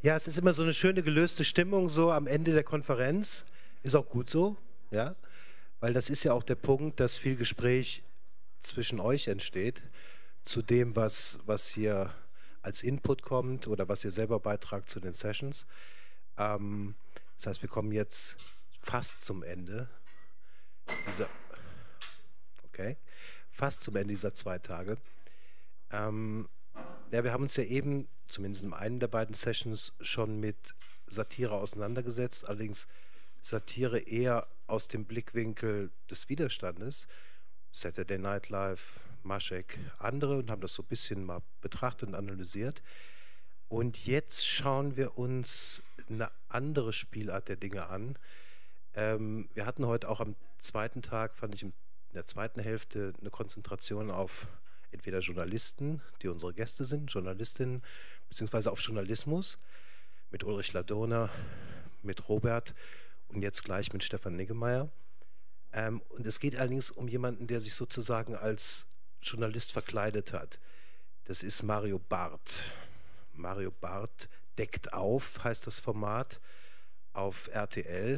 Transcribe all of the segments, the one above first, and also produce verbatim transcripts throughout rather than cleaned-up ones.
Ja, es ist immer so eine schöne gelöste Stimmung so am Ende der Konferenz. Ist auch gut so, ja, weil das ist ja auch der Punkt, dass viel Gespräch zwischen euch entsteht zu dem, was, was hier als Input kommt oder was ihr selber beitragt zu den Sessions. Ähm, das heißt, wir kommen jetzt fast zum Ende dieser, okay, fast zum Ende dieser zwei Tage. Ähm, ja, wir haben uns ja eben, zumindest in einem der beiden Sessions, schon mit Satire auseinandergesetzt, allerdings Satire eher aus dem Blickwinkel des Widerstandes. Saturday Night Live, Maschek, andere, und haben das so ein bisschen mal betrachtet und analysiert. Und jetzt schauen wir uns eine andere Spielart der Dinge an. Ähm, wir hatten heute auch am zweiten Tag, fand ich in der zweiten Hälfte, eine Konzentration auf entweder Journalisten, die unsere Gäste sind, Journalistinnen, beziehungsweise auf Journalismus mit Ulrich Ladurner, mit Robert und jetzt gleich mit Stefan Niggemeier. Ähm, und es geht allerdings um jemanden, der sich sozusagen als Journalist verkleidet hat. Das ist Mario Barth. Mario Barth deckt auf, heißt das Format, auf R T L.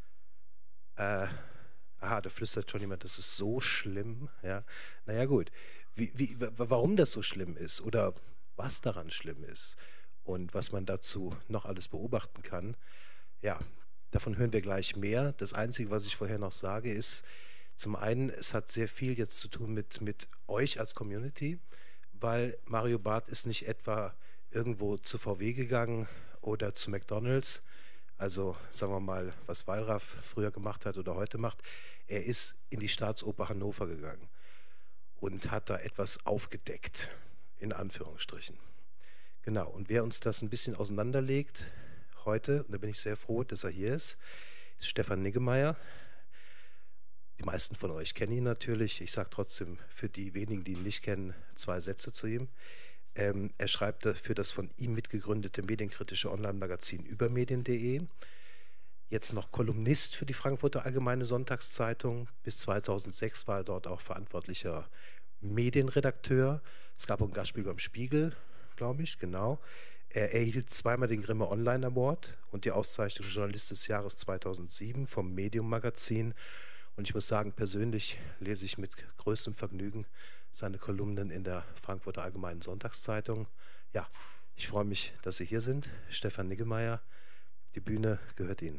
Äh, aha, da flüstert schon jemand, das ist so schlimm. Ja. Naja gut, wie, wie, warum das so schlimm ist oder was daran schlimm ist und was man dazu noch alles beobachten kann, ja, davon hören wir gleich mehr. Das Einzige, was ich vorher noch sage, ist, zum einen, es hat sehr viel jetzt zu tun mit, mit euch als Community, weil Mario Barth ist nicht etwa irgendwo zu V W gegangen oder zu McDonald's, also sagen wir mal, was Wallraff früher gemacht hat oder heute macht. Er ist in die Staatsoper Hannover gegangen und hat da etwas aufgedeckt, in Anführungsstrichen. Genau, und wer uns das ein bisschen auseinanderlegt heute, und da bin ich sehr froh, dass er hier ist, ist Stefan Niggemeier. Die meisten von euch kennen ihn natürlich. Ich sage trotzdem für die wenigen, die ihn nicht kennen, zwei Sätze zu ihm. Ähm, er schreibt für das von ihm mitgegründete medienkritische Online-Magazin übermedien punkt de. Jetzt noch Kolumnist für die Frankfurter Allgemeine Sonntagszeitung. Bis zweitausendsechs war er dort auch verantwortlicher Medienredakteur. Es gab auch ein Gastspiel beim Spiegel, glaube ich, genau. Er erhielt zweimal den Grimme Online Award und die Auszeichnung Journalist des Jahres zweitausendsieben vom Medium Magazin. Und ich muss sagen, persönlich lese ich mit größtem Vergnügen seine Kolumnen in der Frankfurter Allgemeinen Sonntagszeitung. Ja, ich freue mich, dass Sie hier sind. Stefan Niggemeier, die Bühne gehört Ihnen.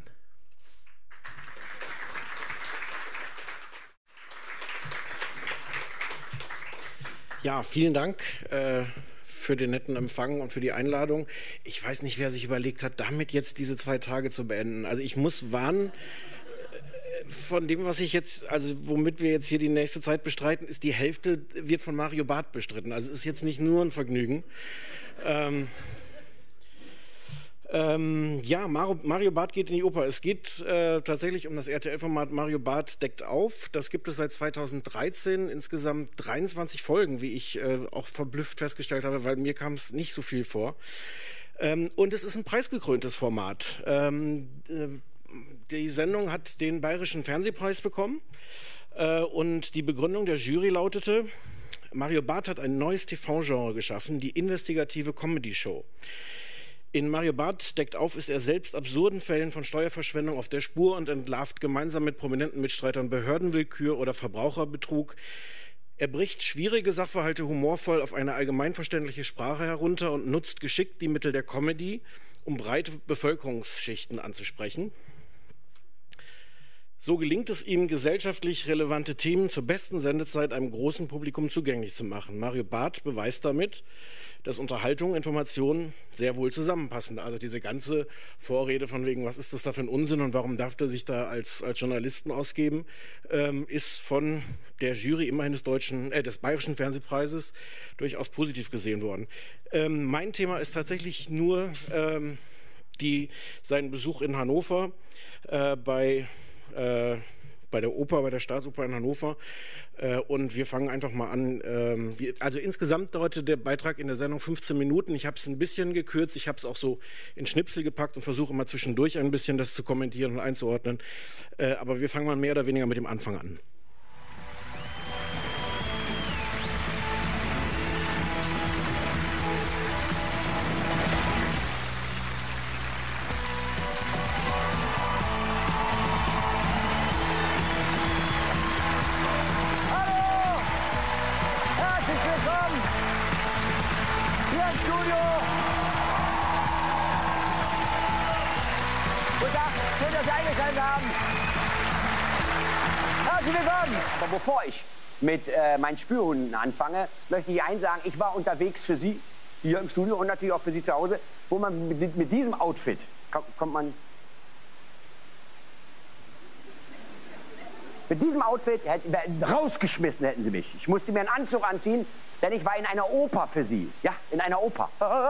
Ja, vielen Dank äh, für den netten Empfang und für die Einladung. Ich weiß nicht, wer sich überlegt hat, damit jetzt diese zwei Tage zu beenden. Also ich muss warnen, von dem, was ich jetzt, also womit wir jetzt hier die nächste Zeit bestreiten, ist die Hälfte wird von Mario Barth bestritten. Also es ist jetzt nicht nur ein Vergnügen. Ähm, ähm, ja, Mario, Mario Barth geht in die Oper. Es geht äh, tatsächlich um das R T L-Format Mario Barth deckt auf. Das gibt es seit zweitausenddreizehn, insgesamt dreiundzwanzig Folgen, wie ich äh, auch verblüfft festgestellt habe, weil mir kam es nicht so viel vor. Ähm, und es ist ein preisgekröntes Format. Ähm, äh, Die Sendung hat den Bayerischen Fernsehpreis bekommen äh, und die Begründung der Jury lautete: Mario Barth hat ein neues T V-Genre geschaffen, die investigative Comedy-Show. In Mario Barth deckt auf ist er selbst absurden Fällen von Steuerverschwendung auf der Spur und entlarvt gemeinsam mit prominenten Mitstreitern Behördenwillkür oder Verbraucherbetrug. Er bricht schwierige Sachverhalte humorvoll auf eine allgemeinverständliche Sprache herunter und nutzt geschickt die Mittel der Comedy, um breite Bevölkerungsschichten anzusprechen. So gelingt es ihm, gesellschaftlich relevante Themen zur besten Sendezeit einem großen Publikum zugänglich zu machen. Mario Barth beweist damit, dass Unterhaltung und Information sehr wohl zusammenpassen. Also diese ganze Vorrede von wegen, was ist das da für ein Unsinn und warum darf der sich da als, als Journalisten ausgeben, ähm, ist von der Jury immerhin des deutschen, äh, des Bayerischen Fernsehpreises durchaus positiv gesehen worden. Ähm, mein Thema ist tatsächlich nur ähm, die, sein Besuch in Hannover äh, bei Äh, bei der Oper, bei der Staatsoper in Hannover. Äh, und wir fangen einfach mal an. Ähm, wir, also insgesamt dauerte der Beitrag in der Sendung fünfzehn Minuten. Ich habe es ein bisschen gekürzt. Ich habe es auch so in Schnipsel gepackt und versuche immer zwischendurch ein bisschen das zu kommentieren und einzuordnen. Äh, aber wir fangen mal mehr oder weniger mit dem Anfang an. Herzlich willkommen hier im Studio. Guten Tag, schön, dass Sie eingeschaltet haben. Herzlich willkommen. Aber bevor ich mit äh, meinen Spürhunden anfange, möchte ich eins sagen, ich war unterwegs für Sie hier im Studio und natürlich auch für Sie zu Hause, wo man mit, mit diesem Outfit, kommt man, mit diesem Outfit hätten, rausgeschmissen hätten Sie mich. Ich musste mir einen Anzug anziehen, denn ich war in einer Oper für Sie. Ja, in einer Oper.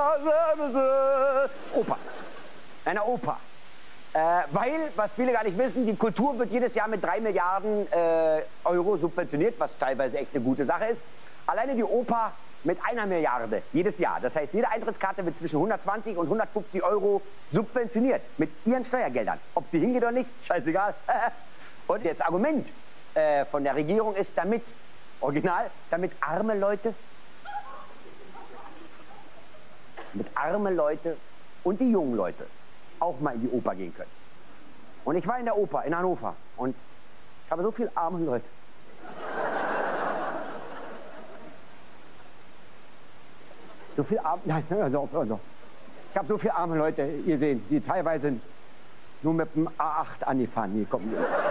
Oper. In einer Oper. Äh, weil, was viele gar nicht wissen, die Kultur wird jedes Jahr mit drei Milliarden äh, Euro subventioniert, was teilweise echt eine gute Sache ist. Alleine die Oper mit einer Milliarde jedes Jahr. Das heißt, jede Eintrittskarte wird zwischen hundertzwanzig und hundertfünfzig Euro subventioniert mit ihren Steuergeldern. Ob sie hingeht oder nicht, scheißegal. Und das Argument äh, von der Regierung ist, damit, original, damit arme Leute, mit arme Leute und die jungen Leute auch mal in die Oper gehen können. Und ich war in der Oper in Hannover und ich habe so viele arme Leute. So viel arme, nein, hör doch, hör doch. Ich habe so viele arme Leute, ihr seht, die teilweise nur mit dem A acht angefahren hier kommen.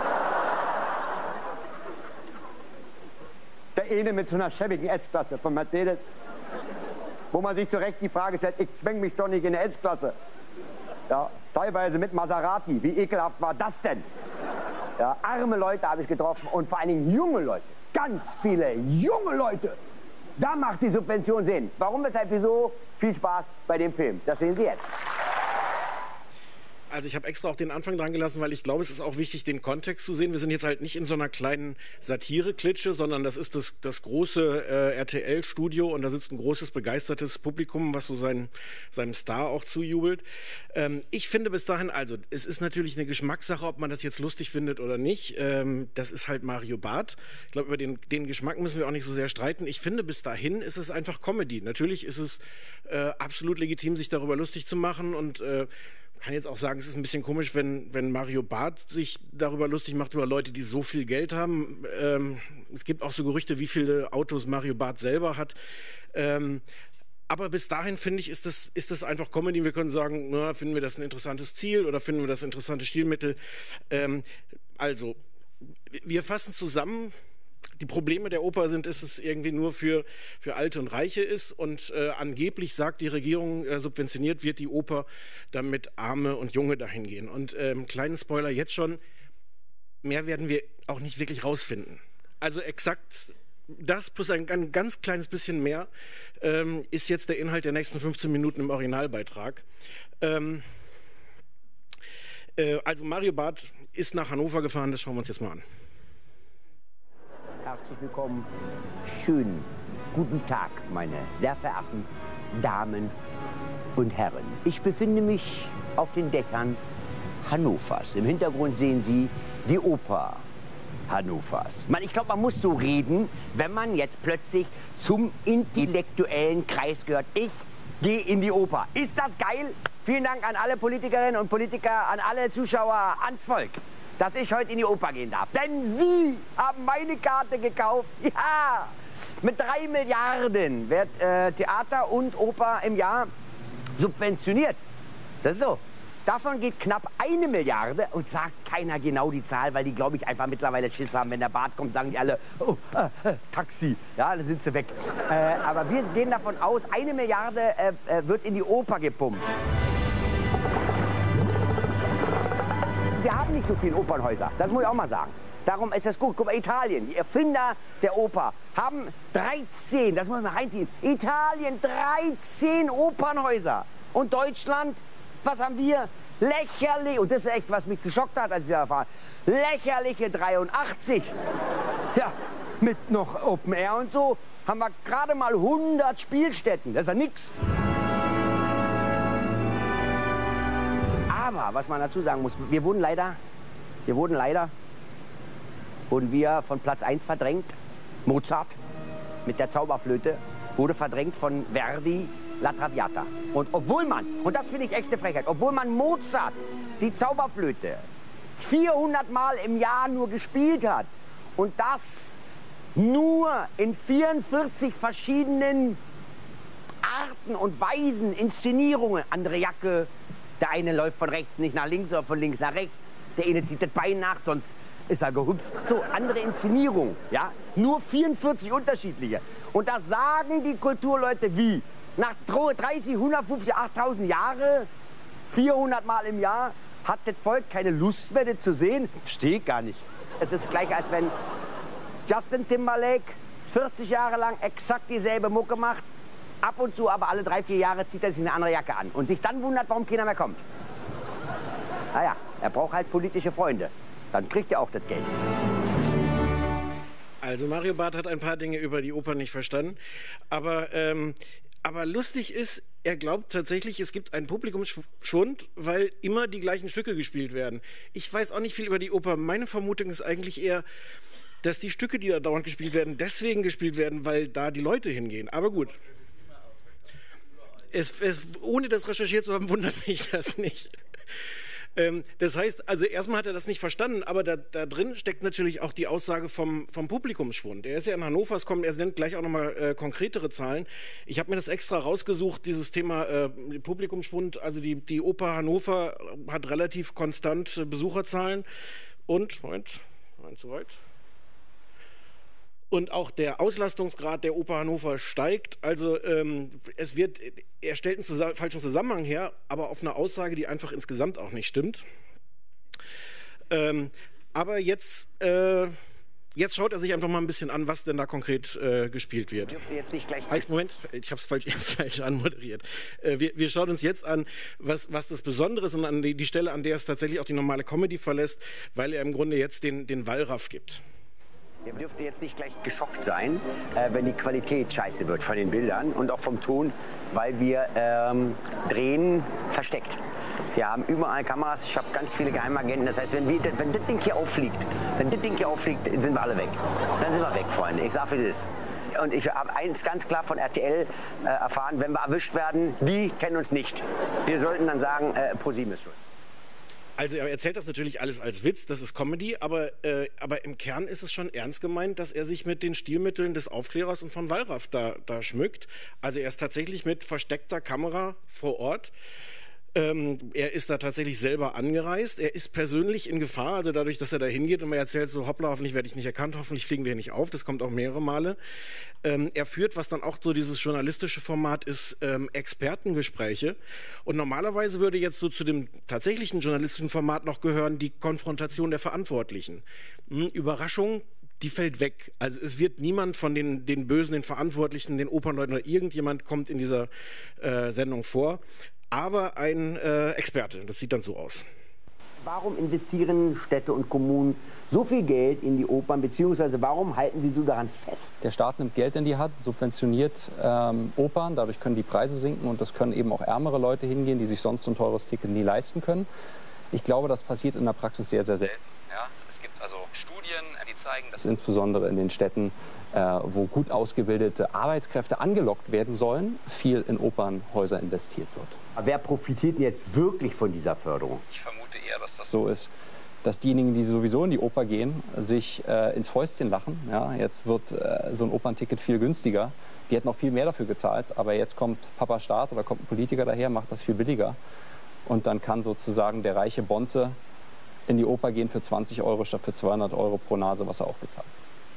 Der eine mit so einer schäbigen S-Klasse von Mercedes, wo man sich zu Recht die Frage stellt, ich zwäng mich doch nicht in eine S-Klasse. Ja, teilweise mit Maserati. Wie ekelhaft war das denn? Ja, arme Leute habe ich getroffen und vor allen Dingen junge Leute. Ganz viele junge Leute. Da macht die Subvention Sinn. Warum, weshalb, wieso? Viel Spaß bei dem Film. Das sehen Sie jetzt. Also ich habe extra auch den Anfang dran gelassen, weil ich glaube, es ist auch wichtig, den Kontext zu sehen. Wir sind jetzt halt nicht in so einer kleinen Satire-Klitsche, sondern das ist das, das große äh, R T L-Studio und da sitzt ein großes, begeistertes Publikum, was so sein, seinem Star auch zujubelt. Ähm, ich finde bis dahin, also es ist natürlich eine Geschmackssache, ob man das jetzt lustig findet oder nicht. Ähm, das ist halt Mario Barth. Ich glaube, über den, den Geschmack müssen wir auch nicht so sehr streiten. Ich finde, bis dahin ist es einfach Comedy. Natürlich ist es äh, absolut legitim, sich darüber lustig zu machen und äh, kann jetzt auch sagen, es ist ein bisschen komisch, wenn, wenn Mario Barth sich darüber lustig macht, über Leute, die so viel Geld haben. Ähm, es gibt auch so Gerüchte, wie viele Autos Mario Barth selber hat. Ähm, aber bis dahin, finde ich, ist das, ist das einfach Comedy. Wir können sagen, na, finden wir das ein interessantes Ziel oder finden wir das interessante Stilmittel. Ähm, also, wir fassen zusammen. Die Probleme der Oper sind, dass es irgendwie nur für, für Alte und Reiche ist und äh, angeblich sagt die Regierung, äh, subventioniert wird die Oper, damit Arme und Junge dahin gehen. Und ähm, kleinen Spoiler jetzt schon, mehr werden wir auch nicht wirklich rausfinden. Also exakt das plus ein, ein ganz kleines bisschen mehr ähm, ist jetzt der Inhalt der nächsten fünfzehn Minuten im Originalbeitrag. Ähm, äh, also Mario Barth ist nach Hannover gefahren, das schauen wir uns jetzt mal an. Herzlich willkommen. Schönen guten Tag, meine sehr verehrten Damen und Herren. Ich befinde mich auf den Dächern Hannovers. Im Hintergrund sehen Sie die Oper Hannovers. Man, ich glaube, man muss so reden, wenn man jetzt plötzlich zum intellektuellen Kreis gehört. Ich gehe in die Oper. Ist das geil? Vielen Dank an alle Politikerinnen und Politiker, an alle Zuschauer, ans Volk, dass ich heute in die Oper gehen darf. Denn Sie haben meine Karte gekauft. Ja, mit drei Milliarden wird äh, Theater und Oper im Jahr subventioniert. Das ist so. Davon geht knapp eine Milliarde und sagt keiner genau die Zahl, weil die, glaube ich, einfach mittlerweile Schiss haben. Wenn der Bart kommt, sagen die alle, oh, äh, äh, Taxi. Ja, dann sind sie weg. Äh, aber wir gehen davon aus, eine Milliarde äh, äh, wird in die Oper gepumpt. Wir haben nicht so viele Opernhäuser, das muss ich auch mal sagen. Darum ist es gut. Guck mal, Italien, die Erfinder der Oper, haben dreizehn, das muss man reinziehen, Italien, dreizehn Opernhäuser. Und Deutschland, was haben wir? Lächerlich, und das ist echt, was mich geschockt hat, als ich da erfahren habe, lächerliche dreiundachtzig. Ja, mit noch Open Air und so, haben wir gerade mal hundert Spielstätten, das ist ja nix. Aber, was man dazu sagen muss, wir wurden leider, wir wurden leider, wurden wir von Platz eins verdrängt. Mozart mit der Zauberflöte wurde verdrängt von Verdi, La Traviata. Und obwohl man, und das finde ich echte Frechheit, obwohl man Mozart, die Zauberflöte, vierhundert Mal im Jahr nur gespielt hat und das nur in vierundvierzig verschiedenen Arten und Weisen, Inszenierungen. Andere Jacke, der eine läuft von rechts nicht nach links oder von links nach rechts. Der eine zieht das Bein nach, sonst ist er gehüpft. So, andere Inszenierung, ja. Nur vierundvierzig unterschiedliche. Und da sagen die Kulturleute wie, nach dreißig, hundertfünfzig, achttausend Jahre, vierhundert Mal im Jahr, hat das Volk keine Lust mehr, das zu sehen? Verstehe ich gar nicht. Es ist gleich, als wenn Justin Timberlake vierzig Jahre lang exakt dieselbe Mucke macht, ab und zu, aber alle drei, vier Jahre zieht er sich eine andere Jacke an und sich dann wundert, warum keiner mehr kommt. Naja, er braucht halt politische Freunde. Dann kriegt er auch das Geld. Also Mario Barth hat ein paar Dinge über die Oper nicht verstanden, aber, ähm, aber lustig ist, er glaubt tatsächlich, es gibt einen Publikumsschwund, weil immer die gleichen Stücke gespielt werden. Ich weiß auch nicht viel über die Oper. Meine Vermutung ist eigentlich eher, dass die Stücke, die da dauernd gespielt werden, deswegen gespielt werden, weil da die Leute hingehen. Aber gut. Es, es, ohne das recherchiert zu haben, wundert mich das nicht. Ähm, das heißt, also erstmal hat er das nicht verstanden, aber da, da drin steckt natürlich auch die Aussage vom, vom Publikumsschwund. Er ist ja in Hannover, es kommen, er nennt gleich auch nochmal äh, konkretere Zahlen. Ich habe mir das extra rausgesucht, dieses Thema äh, Publikumsschwund. Also die, die Oper Hannover hat relativ konstant äh, Besucherzahlen und, Moment, Moment, zu weit. Und auch der Auslastungsgrad der Oper Hannover steigt. Also ähm, es wird, er stellt einen zusammen, falschen Zusammenhang her, aber auf eine Aussage, die einfach insgesamt auch nicht stimmt. Ähm, aber jetzt, äh, jetzt schaut er sich einfach mal ein bisschen an, was denn da konkret äh, gespielt wird. Jetzt nicht gleich halt, Moment, ich habe es falsch, falsch anmoderiert. Äh, wir, wir schauen uns jetzt an, was, was das Besondere ist und an die, die Stelle, an der es tatsächlich auch die normale Comedy verlässt, weil er im Grunde jetzt den, den Wallraff gibt. Ihr dürft jetzt nicht gleich geschockt sein, äh, wenn die Qualität scheiße wird von den Bildern und auch vom Ton, weil wir ähm, drehen versteckt. Wir haben überall Kameras, ich habe ganz viele Geheimagenten. Das heißt, wenn, wir, wenn das Ding hier auffliegt, wenn das Ding hier auffliegt, sind wir alle weg. Dann sind wir weg, Freunde. Ich sag, wie es ist. Und ich habe eins ganz klar von R T L äh, erfahren, wenn wir erwischt werden, die kennen uns nicht. Wir sollten dann sagen, äh, ProSieben ist schuld. Also er erzählt das natürlich alles als Witz, das ist Comedy, aber, äh, aber im Kern ist es schon ernst gemeint, dass er sich mit den Stilmitteln des Aufklärers und von Wallraff da, da schmückt. Also er ist tatsächlich mit versteckter Kamera vor Ort. Ähm, er ist da tatsächlich selber angereist. Er ist persönlich in Gefahr, also dadurch, dass er da hingeht und man erzählt so, hoppla, hoffentlich werde ich nicht erkannt, hoffentlich fliegen wir hier nicht auf. Das kommt auch mehrere Male. Ähm, er führt, was dann auch so dieses journalistische Format ist, ähm, Expertengespräche. Und normalerweise würde jetzt so zu dem tatsächlichen journalistischen Format noch gehören, die Konfrontation der Verantwortlichen. Hm, Überraschung, die fällt weg. Also es wird niemand von den, den Bösen, den Verantwortlichen, den Opernleuten oder irgendjemand kommt in dieser äh, Sendung vor. Aber ein äh, Experte, das sieht dann so aus. Warum investieren Städte und Kommunen so viel Geld in die Opern, beziehungsweise warum halten sie so daran fest? Der Staat nimmt Geld in die Hand, subventioniert ähm, Opern, dadurch können die Preise sinken und das können eben auch ärmere Leute hingehen, die sich sonst so ein teures Ticket nie leisten können. Ich glaube, das passiert in der Praxis sehr, sehr selten. Ja, es gibt also Studien, die zeigen, dass insbesondere in den Städten, äh, wo gut ausgebildete Arbeitskräfte angelockt werden sollen, viel in Opernhäuser investiert wird. Aber wer profitiert denn jetzt wirklich von dieser Förderung? Ich vermute eher, dass das so ist, dass diejenigen, die sowieso in die Oper gehen, sich äh, ins Fäustchen lachen. Ja, jetzt wird äh, so ein Opernticket viel günstiger. Die hätten noch viel mehr dafür gezahlt, aber jetzt kommt Papa Staat oder kommt ein Politiker daher, macht das viel billiger. Und dann kann sozusagen der reiche Bonze in die Oper gehen für zwanzig Euro statt für zweihundert Euro pro Nase, was er auch bezahlt.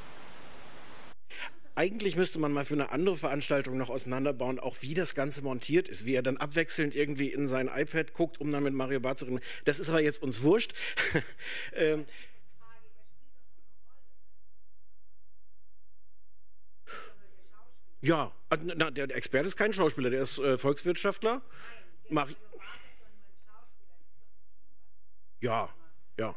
Eigentlich müsste man mal für eine andere Veranstaltung noch auseinanderbauen, auch wie das Ganze montiert ist, wie er dann abwechselnd irgendwie in sein iPad guckt, um dann mit Mario Barth zu reden. Das ist aber jetzt uns wurscht. ähm, ja, na, der Experte ist kein Schauspieler, der ist äh, Volkswirtschaftler. Mach ja, ja.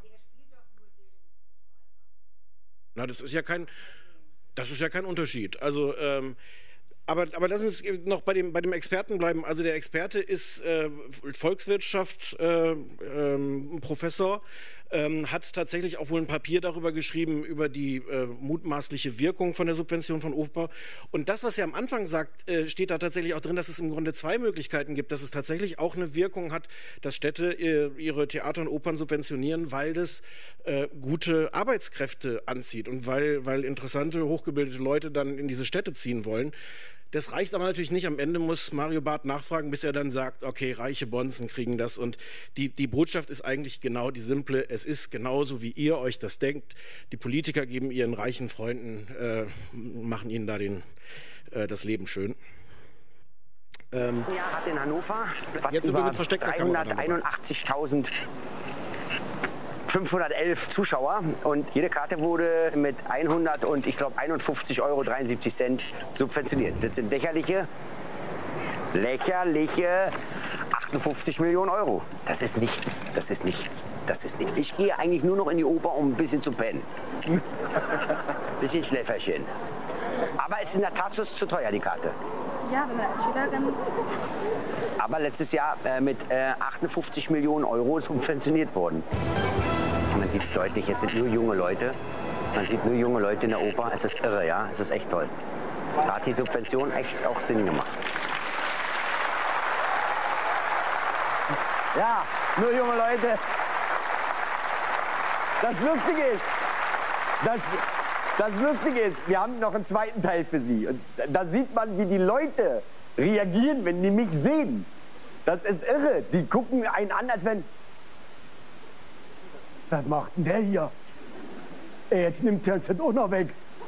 Na, das ist ja kein... Das ist ja kein Unterschied. Also, ähm, aber, aber lass uns noch bei dem, bei dem Experten bleiben. Also der Experte ist äh, Volkswirtschaft, äh, ähm, Professor, ähm, hat tatsächlich auch wohl ein Papier darüber geschrieben, über die äh, mutmaßliche Wirkung von der Subvention von Oper. Und das, was er am Anfang sagt, äh, steht da tatsächlich auch drin, dass es im Grunde zwei Möglichkeiten gibt, dass es tatsächlich auch eine Wirkung hat, dass Städte äh, ihre Theater und Opern subventionieren, weil das äh, gute Arbeitskräfte anzieht und weil, weil interessante, hochgebildete Leute dann in diese Städte ziehen wollen. Das reicht aber natürlich nicht. Am Ende muss Mario Barth nachfragen, bis er dann sagt, okay, reiche Bonzen kriegen das. Und die, die Botschaft ist eigentlich genau die simple. Es ist genauso, wie ihr euch das denkt. Die Politiker geben ihren reichen Freunden, äh, machen ihnen da den, äh, das Leben schön. Ähm, Jahr hat in Hannover jetzt sind wir mit versteckter Kamera dreihunderteinundachtzigtausend fünfhundertelf Zuschauer und jede Karte wurde mit hundert und ich glaube einundfünfzig Euro dreiundsiebzig Cent subventioniert. Das sind lächerliche, lächerliche achtundfünfzig Millionen Euro. Das ist nichts, das ist nichts, das ist nichts. Ich gehe eigentlich nur noch in die Oper, um ein bisschen zu pennen. Bisschen Schläferchen. Aber es ist in der Tat zu teuer, die Karte. Ja, wenn man als Schüler dann... Aber letztes Jahr äh, mit äh, achtundfünfzig Millionen Euro subventioniert worden. Man sieht es deutlich, es sind nur junge Leute. Man sieht nur junge Leute in der Oper. Es ist irre, ja, es ist echt toll. Da hat die Subvention echt auch Sinn gemacht. Ja, nur junge Leute. Das Lustige ist, das, das Lustige ist, wir haben noch einen zweiten Teil für Sie. Und da sieht man, wie die Leute reagieren, wenn die mich sehen. Das ist irre. Die gucken einen an, als wenn... Was macht denn der hier? Ey, jetzt nimmt er uns das auch noch weg.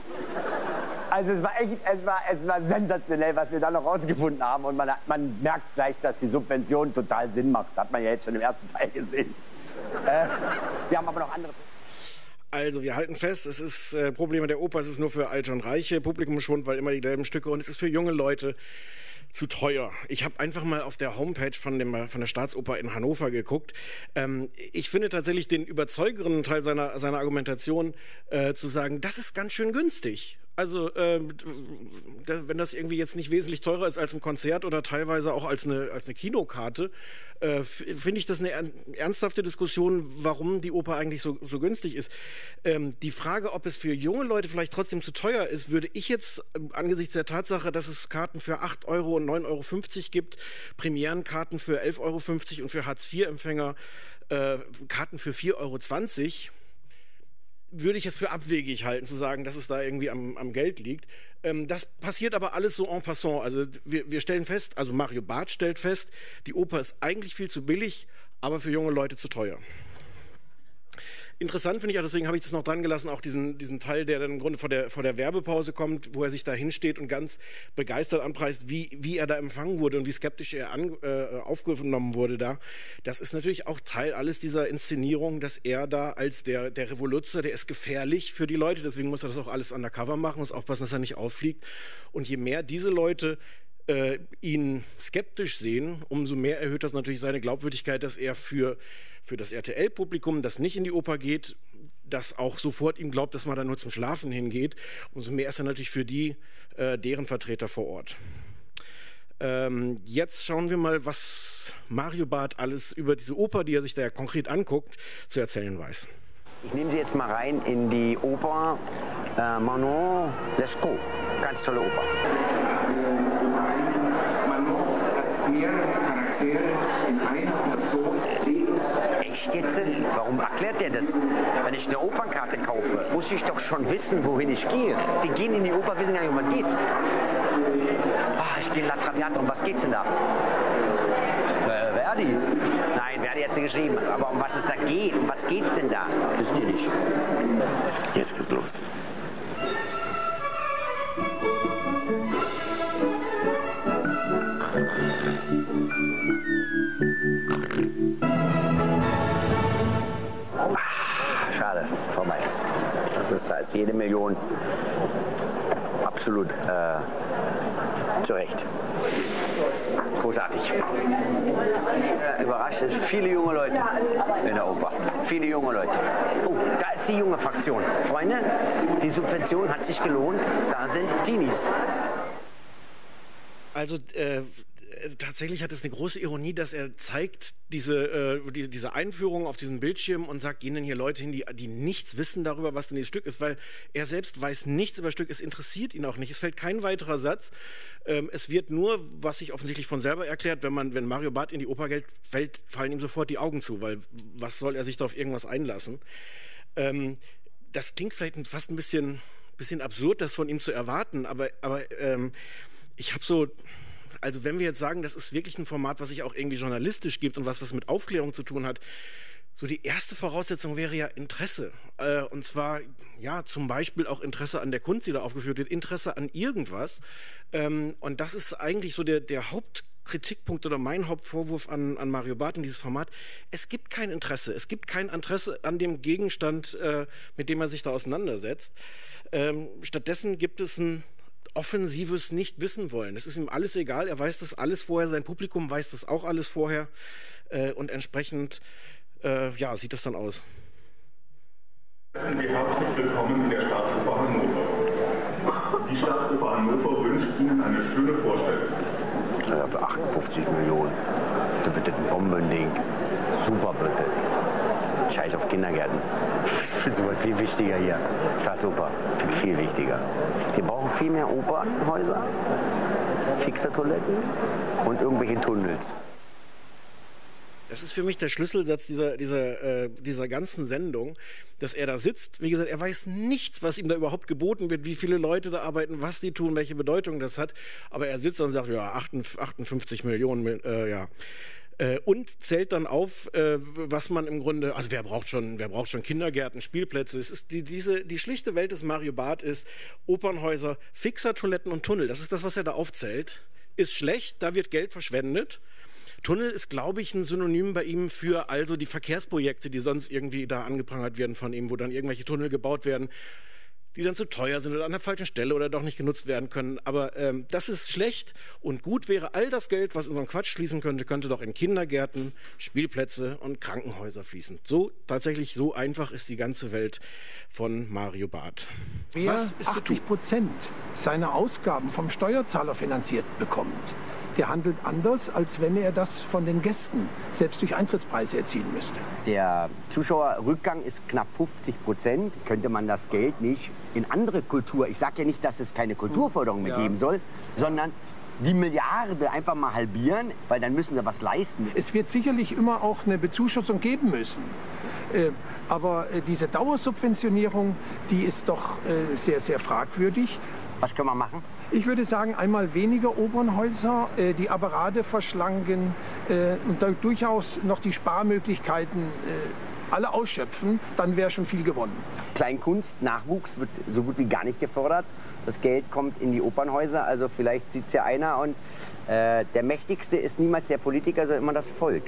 Also es war echt, es war, es war sensationell, was wir da noch rausgefunden haben. Und man, man merkt gleich, dass die Subvention total Sinn macht. Das hat man ja jetzt schon im ersten Teil gesehen. Äh, wir haben aber noch andere... Also wir halten fest, es ist äh, Probleme der Oper, es ist nur für Alte und Reiche, Publikumsschwund, weil immer dieselben Stücke und es ist für junge Leute zu teuer. Ich habe einfach mal auf der Homepage von, dem, von der Staatsoper in Hannover geguckt. Ähm, ich finde tatsächlich den überzeugenden Teil seiner, seiner Argumentation äh, zu sagen, das ist ganz schön günstig. Also äh, wenn das irgendwie jetzt nicht wesentlich teurer ist als ein Konzert oder teilweise auch als eine, als eine Kinokarte, äh, finde ich das eine ernsthafte Diskussion, warum die Oper eigentlich so, so günstig ist. Ähm, die Frage, ob es für junge Leute vielleicht trotzdem zu teuer ist, würde ich jetzt äh, angesichts der Tatsache, dass es Karten für acht Euro und neun Euro fünfzig gibt, Premierenkarten für elf Euro fünfzig und für Hartz vier Empfänger äh, Karten für vier Euro zwanzig, würde ich es für abwegig halten, zu sagen, dass es da irgendwie am, am Geld liegt. Ähm, das passiert aber alles so en passant. Also wir, wir stellen fest, also Mario Barth stellt fest, die Oper ist eigentlich viel zu billig, aber für junge Leute zu teuer. Interessant finde ich auch, deswegen habe ich das noch dran gelassen, auch diesen, diesen Teil, der dann im Grunde vor der, vor der Werbepause kommt, wo er sich da hinsteht und ganz begeistert anpreist, wie, wie er da empfangen wurde und wie skeptisch er an, äh, aufgenommen wurde da. Das ist natürlich auch Teil alles dieser Inszenierung, dass er da als der, der Revoluzer, der ist gefährlich für die Leute, deswegen muss er das auch alles undercover machen, muss aufpassen, dass er nicht auffliegt. Und je mehr diese Leute äh, ihn skeptisch sehen, umso mehr erhöht das natürlich seine Glaubwürdigkeit, dass er für, für das R T L-Publikum, das nicht in die Oper geht, das auch sofort ihm glaubt, dass man da nur zum Schlafen hingeht. Umso mehr ist er natürlich für die, äh, deren Vertreter vor Ort. Ähm, jetzt schauen wir mal, was Mario Barth alles über diese Oper, die er sich da konkret anguckt, zu erzählen weiß. Ich nehme Sie jetzt mal rein in die Oper äh, Manon Lescaut. Ganz tolle Oper. Manon hat mehrere Charaktere in einer Person. Echt jetzt? Warum erklärt der das? Wenn ich eine Opernkarte kaufe, muss ich doch schon wissen, wohin ich gehe. Die gehen in die Oper, wissen gar nicht, um was geht. Ah, ich gehe in La Traviata, um was geht's denn da? Äh, Verdi? Nein, Verdi hat sie geschrieben. Aber um was es da geht, um was geht's denn da? Wisst ihr nicht. Jetzt geht's los. Ah, schade, vorbei. Das ist, da ist jede Million absolut äh, zu Recht. Großartig. Äh, überrascht ist viele junge Leute in der Oper. Viele junge Leute. Oh, da ist die junge Fraktion. Freunde, die Subvention hat sich gelohnt. Da sind Teenies. Also äh, tatsächlich hat es eine große Ironie, dass er zeigt diese, äh, die, diese Einführung auf diesen Bildschirm und sagt, gehen denn hier Leute hin, die, die nichts wissen darüber, was denn das Stück ist, weil er selbst weiß nichts über das Stück, es interessiert ihn auch nicht, es fällt kein weiterer Satz. Ähm, es wird nur, was sich offensichtlich von selber erklärt, wenn man, wenn Mario Barth in die Oper fällt, fallen ihm sofort die Augen zu, weil was soll er sich da auf irgendwas einlassen? Ähm, das klingt vielleicht fast ein bisschen, bisschen absurd, das von ihm zu erwarten, aber, aber ähm, ich habe so, also wenn wir jetzt sagen, das ist wirklich ein Format, was sich auch irgendwie journalistisch gibt und was, was mit Aufklärung zu tun hat, so die erste Voraussetzung wäre ja Interesse. Äh, und zwar, ja, zum Beispiel auch Interesse an der Kunst, die da aufgeführt wird, Interesse an irgendwas. Ähm, und das ist eigentlich so der, der Hauptkritikpunkt oder mein Hauptvorwurf an, an Mario Barth in dieses Format. Es gibt kein Interesse. Es gibt kein Interesse an dem Gegenstand, äh, mit dem man sich da auseinandersetzt. Ähm, stattdessen gibt es ein offensives Nicht-Wissen-Wollen. Es ist ihm alles egal. Er weiß das alles vorher. Sein Publikum weiß das auch alles vorher. Äh, und entsprechend Äh, ja, sieht das dann aus. Sind Sie herzlich willkommen in der Staatsoper Hannover. Die Staatsoper Hannover wünscht Ihnen eine schöne Vorstellung. Ja, für achtundfünfzig Millionen. Das wird ein Bombending. Super bitte. Scheiß auf Kindergärten. Ich finde sowas viel wichtiger hier. Staatsoper. Viel wichtiger. Wir brauchen viel mehr Opernhäuser, Fixer-Toiletten und irgendwelche Tunnels. Das ist für mich der Schlüsselsatz dieser, dieser, äh, dieser ganzen Sendung, dass er da sitzt. Wie gesagt, er weiß nichts, was ihm da überhaupt geboten wird, wie viele Leute da arbeiten, was die tun, welche Bedeutung das hat. Aber er sitzt und sagt, ja, achtundfünfzig Millionen, äh, ja. Äh, und zählt dann auf, äh, was man im Grunde, also wer braucht schon, wer braucht schon Kindergärten, Spielplätze. Es ist die, diese, die schlichte Welt des Mario Barth ist Opernhäuser, Fixer-Toiletten und Tunnel. Das ist das, was er da aufzählt. Ist schlecht, da wird Geld verschwendet. Tunnel ist, glaube ich, ein Synonym bei ihm für also die Verkehrsprojekte, die sonst irgendwie da angeprangert werden von ihm, wo dann irgendwelche Tunnel gebaut werden, die dann zu teuer sind oder an der falschen Stelle oder doch nicht genutzt werden können. Aber ähm, das ist schlecht und gut wäre all das Geld, was in so einen Quatsch fließen könnte, könnte doch in Kindergärten, Spielplätze und Krankenhäuser fließen. So, tatsächlich so einfach ist die ganze Welt von Mario Barth. Wer achtzig Prozent seiner Ausgaben vom Steuerzahler finanziert bekommt, der handelt anders, als wenn er das von den Gästen selbst durch Eintrittspreise erzielen müsste. Der Zuschauerrückgang ist knapp fünfzig Prozent. Könnte man das Geld nicht in andere Kultur, ich sage ja nicht, dass es keine Kulturförderung mehr ja. geben soll, sondern die Milliarde einfach mal halbieren, weil dann müssen sie was leisten. Es wird sicherlich immer auch eine Bezuschussung geben müssen. Äh, aber äh, diese Dauersubventionierung, die ist doch äh, sehr, sehr fragwürdig. Was können wir machen? Ich würde sagen, einmal weniger Opernhäuser, äh, die Apparate verschlanken äh, und da durchaus noch die Sparmöglichkeiten äh, alle ausschöpfen, dann wäre schon viel gewonnen. Kleinkunst, Nachwuchs wird so gut wie gar nicht gefördert. Das Geld kommt in die Opernhäuser, also vielleicht sieht es ja einer. Und äh, der Mächtigste ist niemals der Politiker, sondern immer das Volk.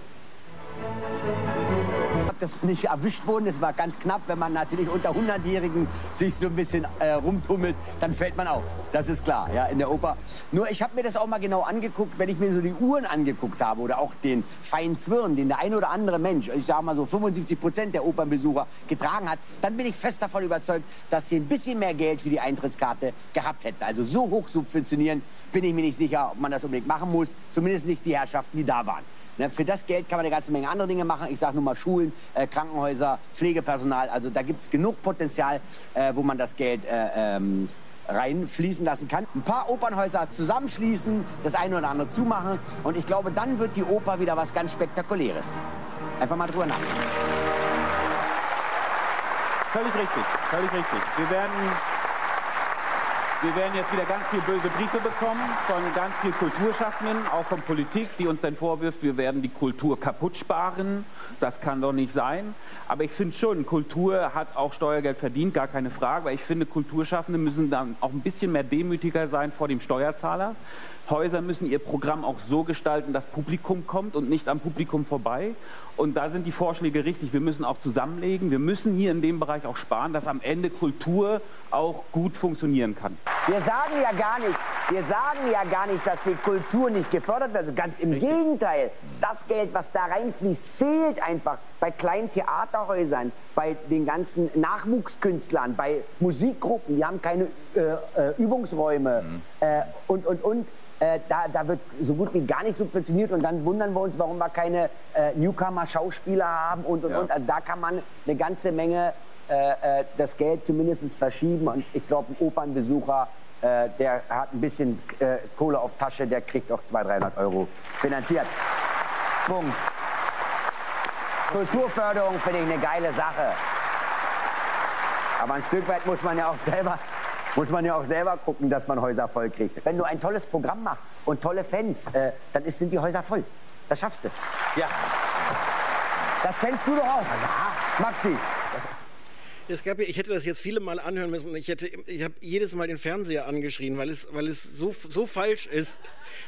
Das ist nicht erwischt worden, es war ganz knapp. Wenn man natürlich unter hundertjährigen sich so ein bisschen äh, rumtummelt, dann fällt man auf. Das ist klar, ja, in der Oper. Nur ich habe mir das auch mal genau angeguckt, wenn ich mir so die Uhren angeguckt habe oder auch den feinen Zwirn, den der ein oder andere Mensch, ich sage mal so fünfundsiebzig Prozent der Opernbesucher getragen hat, dann bin ich fest davon überzeugt, dass sie ein bisschen mehr Geld für die Eintrittskarte gehabt hätten. Also so hoch subventionieren, bin ich mir nicht sicher, ob man das unbedingt machen muss. Zumindest nicht die Herrschaften, die da waren. Ne, für das Geld kann man eine ganze Menge andere Dinge machen. Ich sage nur mal Schulen, äh, Krankenhäuser, Pflegepersonal. Also da gibt es genug Potenzial, äh, wo man das Geld äh, ähm, reinfließen lassen kann. Ein paar Opernhäuser zusammenschließen, das eine oder andere zumachen. Und ich glaube, dann wird die Oper wieder was ganz Spektakuläres. Einfach mal drüber nachdenken. Völlig richtig, völlig richtig. Wir werden... Wir werden jetzt wieder ganz viele böse Briefe bekommen von ganz vielen Kulturschaffenden, auch von Politik, die uns dann vorwirft, wir werden die Kultur kaputt sparen. Das kann doch nicht sein. Aber ich finde schon, Kultur hat auch Steuergeld verdient, gar keine Frage. Aber ich finde, Kulturschaffende müssen dann auch ein bisschen mehr demütiger sein vor dem Steuerzahler. Häuser müssen ihr Programm auch so gestalten, dass Publikum kommt und nicht am Publikum vorbei. Und da sind die Vorschläge richtig. Wir müssen auch zusammenlegen. Wir müssen hier in dem Bereich auch sparen, dass am Ende Kultur auch gut funktionieren kann. Wir sagen ja gar nicht, Wir sagen ja gar nicht, dass die Kultur nicht gefördert wird. Also ganz im Richtig. Gegenteil. Das Geld, was da reinfließt, fehlt einfach bei kleinen Theaterhäusern, bei den ganzen Nachwuchskünstlern, bei Musikgruppen. Die haben keine äh, äh, Übungsräume mhm. äh, und, und, und. Äh, da, da wird so gut wie gar nicht subventioniert und dann wundern wir uns, warum wir keine äh, Newcomer-Schauspieler haben und, und, ja. und. Also da kann man eine ganze Menge äh, äh, das Geld zumindest verschieben und ich glaube, ein Opernbesucher, äh, der hat ein bisschen äh, Kohle auf Tasche, der kriegt auch zweihundert, dreihundert Euro finanziert. Punkt. Kulturförderung finde ich eine geile Sache. Aber ein Stück weit muss man ja auch selber muss man ja auch selber gucken, dass man Häuser voll kriegt. Wenn du ein tolles Programm machst und tolle Fans, äh, dann ist, sind die Häuser voll. Das schaffst du. Ja. Das kennst du doch auch. Ja. Maxi. Es gab ja, ich hätte das jetzt viele Mal anhören müssen. Ich hätte, ich habe jedes Mal den Fernseher angeschrien, weil es, weil es so, so falsch ist.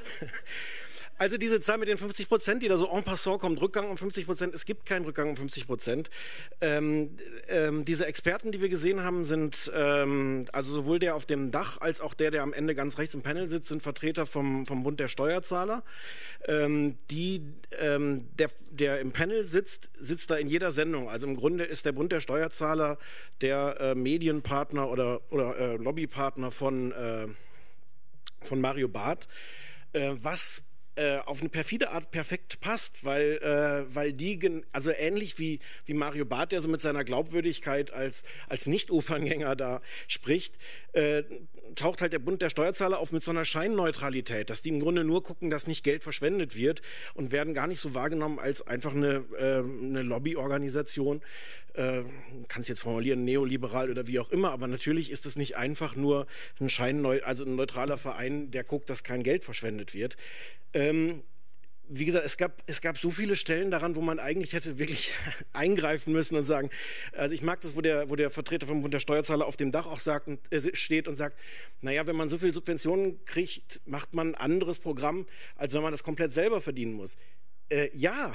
Also diese Zahl mit den fünfzig Prozent, die da so en passant kommt, Rückgang um fünfzig Prozent, es gibt keinen Rückgang um fünfzig Prozent. Ähm, ähm, diese Experten, die wir gesehen haben, sind ähm, also sowohl der auf dem Dach als auch der, der am Ende ganz rechts im Panel sitzt, sind Vertreter vom, vom Bund der Steuerzahler. Ähm, die, ähm, der, der im Panel sitzt, sitzt da in jeder Sendung. Also im Grunde ist der Bund der Steuerzahler der äh, Medienpartner oder, oder äh, Lobbypartner von, äh, von Mario Barth, äh, was auf eine perfide Art perfekt passt, weil, äh, weil die, also ähnlich wie, wie Mario Barth, der so mit seiner Glaubwürdigkeit als, als Nicht-Operngänger da spricht, äh, taucht halt der Bund der Steuerzahler auf mit so einer Scheinneutralität, dass die im Grunde nur gucken, dass nicht Geld verschwendet wird und werden gar nicht so wahrgenommen als einfach eine, äh, eine Lobbyorganisation. Äh, kann es jetzt formulieren, neoliberal oder wie auch immer, aber natürlich ist es nicht einfach nur ein Scheinneu, also ein neutraler Verein, der guckt, dass kein Geld verschwendet wird. Ähm, wie gesagt, es gab, es gab so viele Stellen daran, wo man eigentlich hätte wirklich eingreifen müssen und sagen, also ich mag das, wo der, wo der Vertreter vom Bund der Steuerzahler auf dem Dach auch sagt, und, äh, steht und sagt, naja, wenn man so viel Subventionen kriegt, macht man ein anderes Programm, als wenn man das komplett selber verdienen muss. Äh, ja,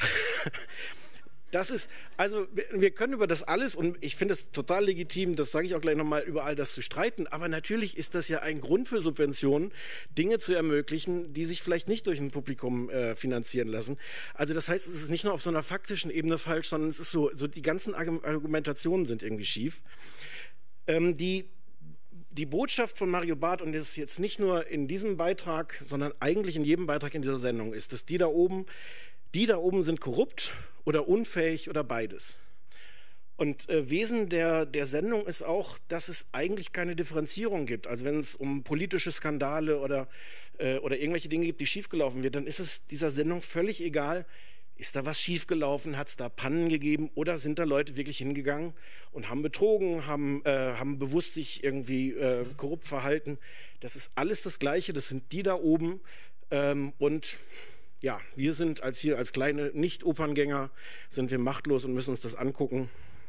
das ist, also wir können über das alles, und ich finde es total legitim, das sage ich auch gleich nochmal, über all das zu streiten, aber natürlich ist das ja ein Grund für Subventionen, Dinge zu ermöglichen, die sich vielleicht nicht durch ein Publikum äh, finanzieren lassen. Also das heißt, es ist nicht nur auf so einer faktischen Ebene falsch, sondern es ist so, so die ganzen Argumentationen sind irgendwie schief. Ähm, die Die Botschaft von Mario Barth, und das ist jetzt nicht nur in diesem Beitrag, sondern eigentlich in jedem Beitrag in dieser Sendung, ist, dass die da oben, die da oben sind korrupt oder unfähig oder beides. Und äh, Wesen der, der Sendung ist auch, dass es eigentlich keine Differenzierung gibt. Also wenn es um politische Skandale oder, äh, oder irgendwelche Dinge gibt, die schiefgelaufen wird, dann ist es dieser Sendung völlig egal, ist da was schiefgelaufen, hat es da Pannen gegeben oder sind da Leute wirklich hingegangen und haben betrogen, haben, äh, haben bewusst sich irgendwie äh, korrupt verhalten. Das ist alles das Gleiche, das sind die da oben ähm, und ja, wir sind als hier als kleine Nicht-Operngänger, sind wir machtlos und müssen uns das angucken.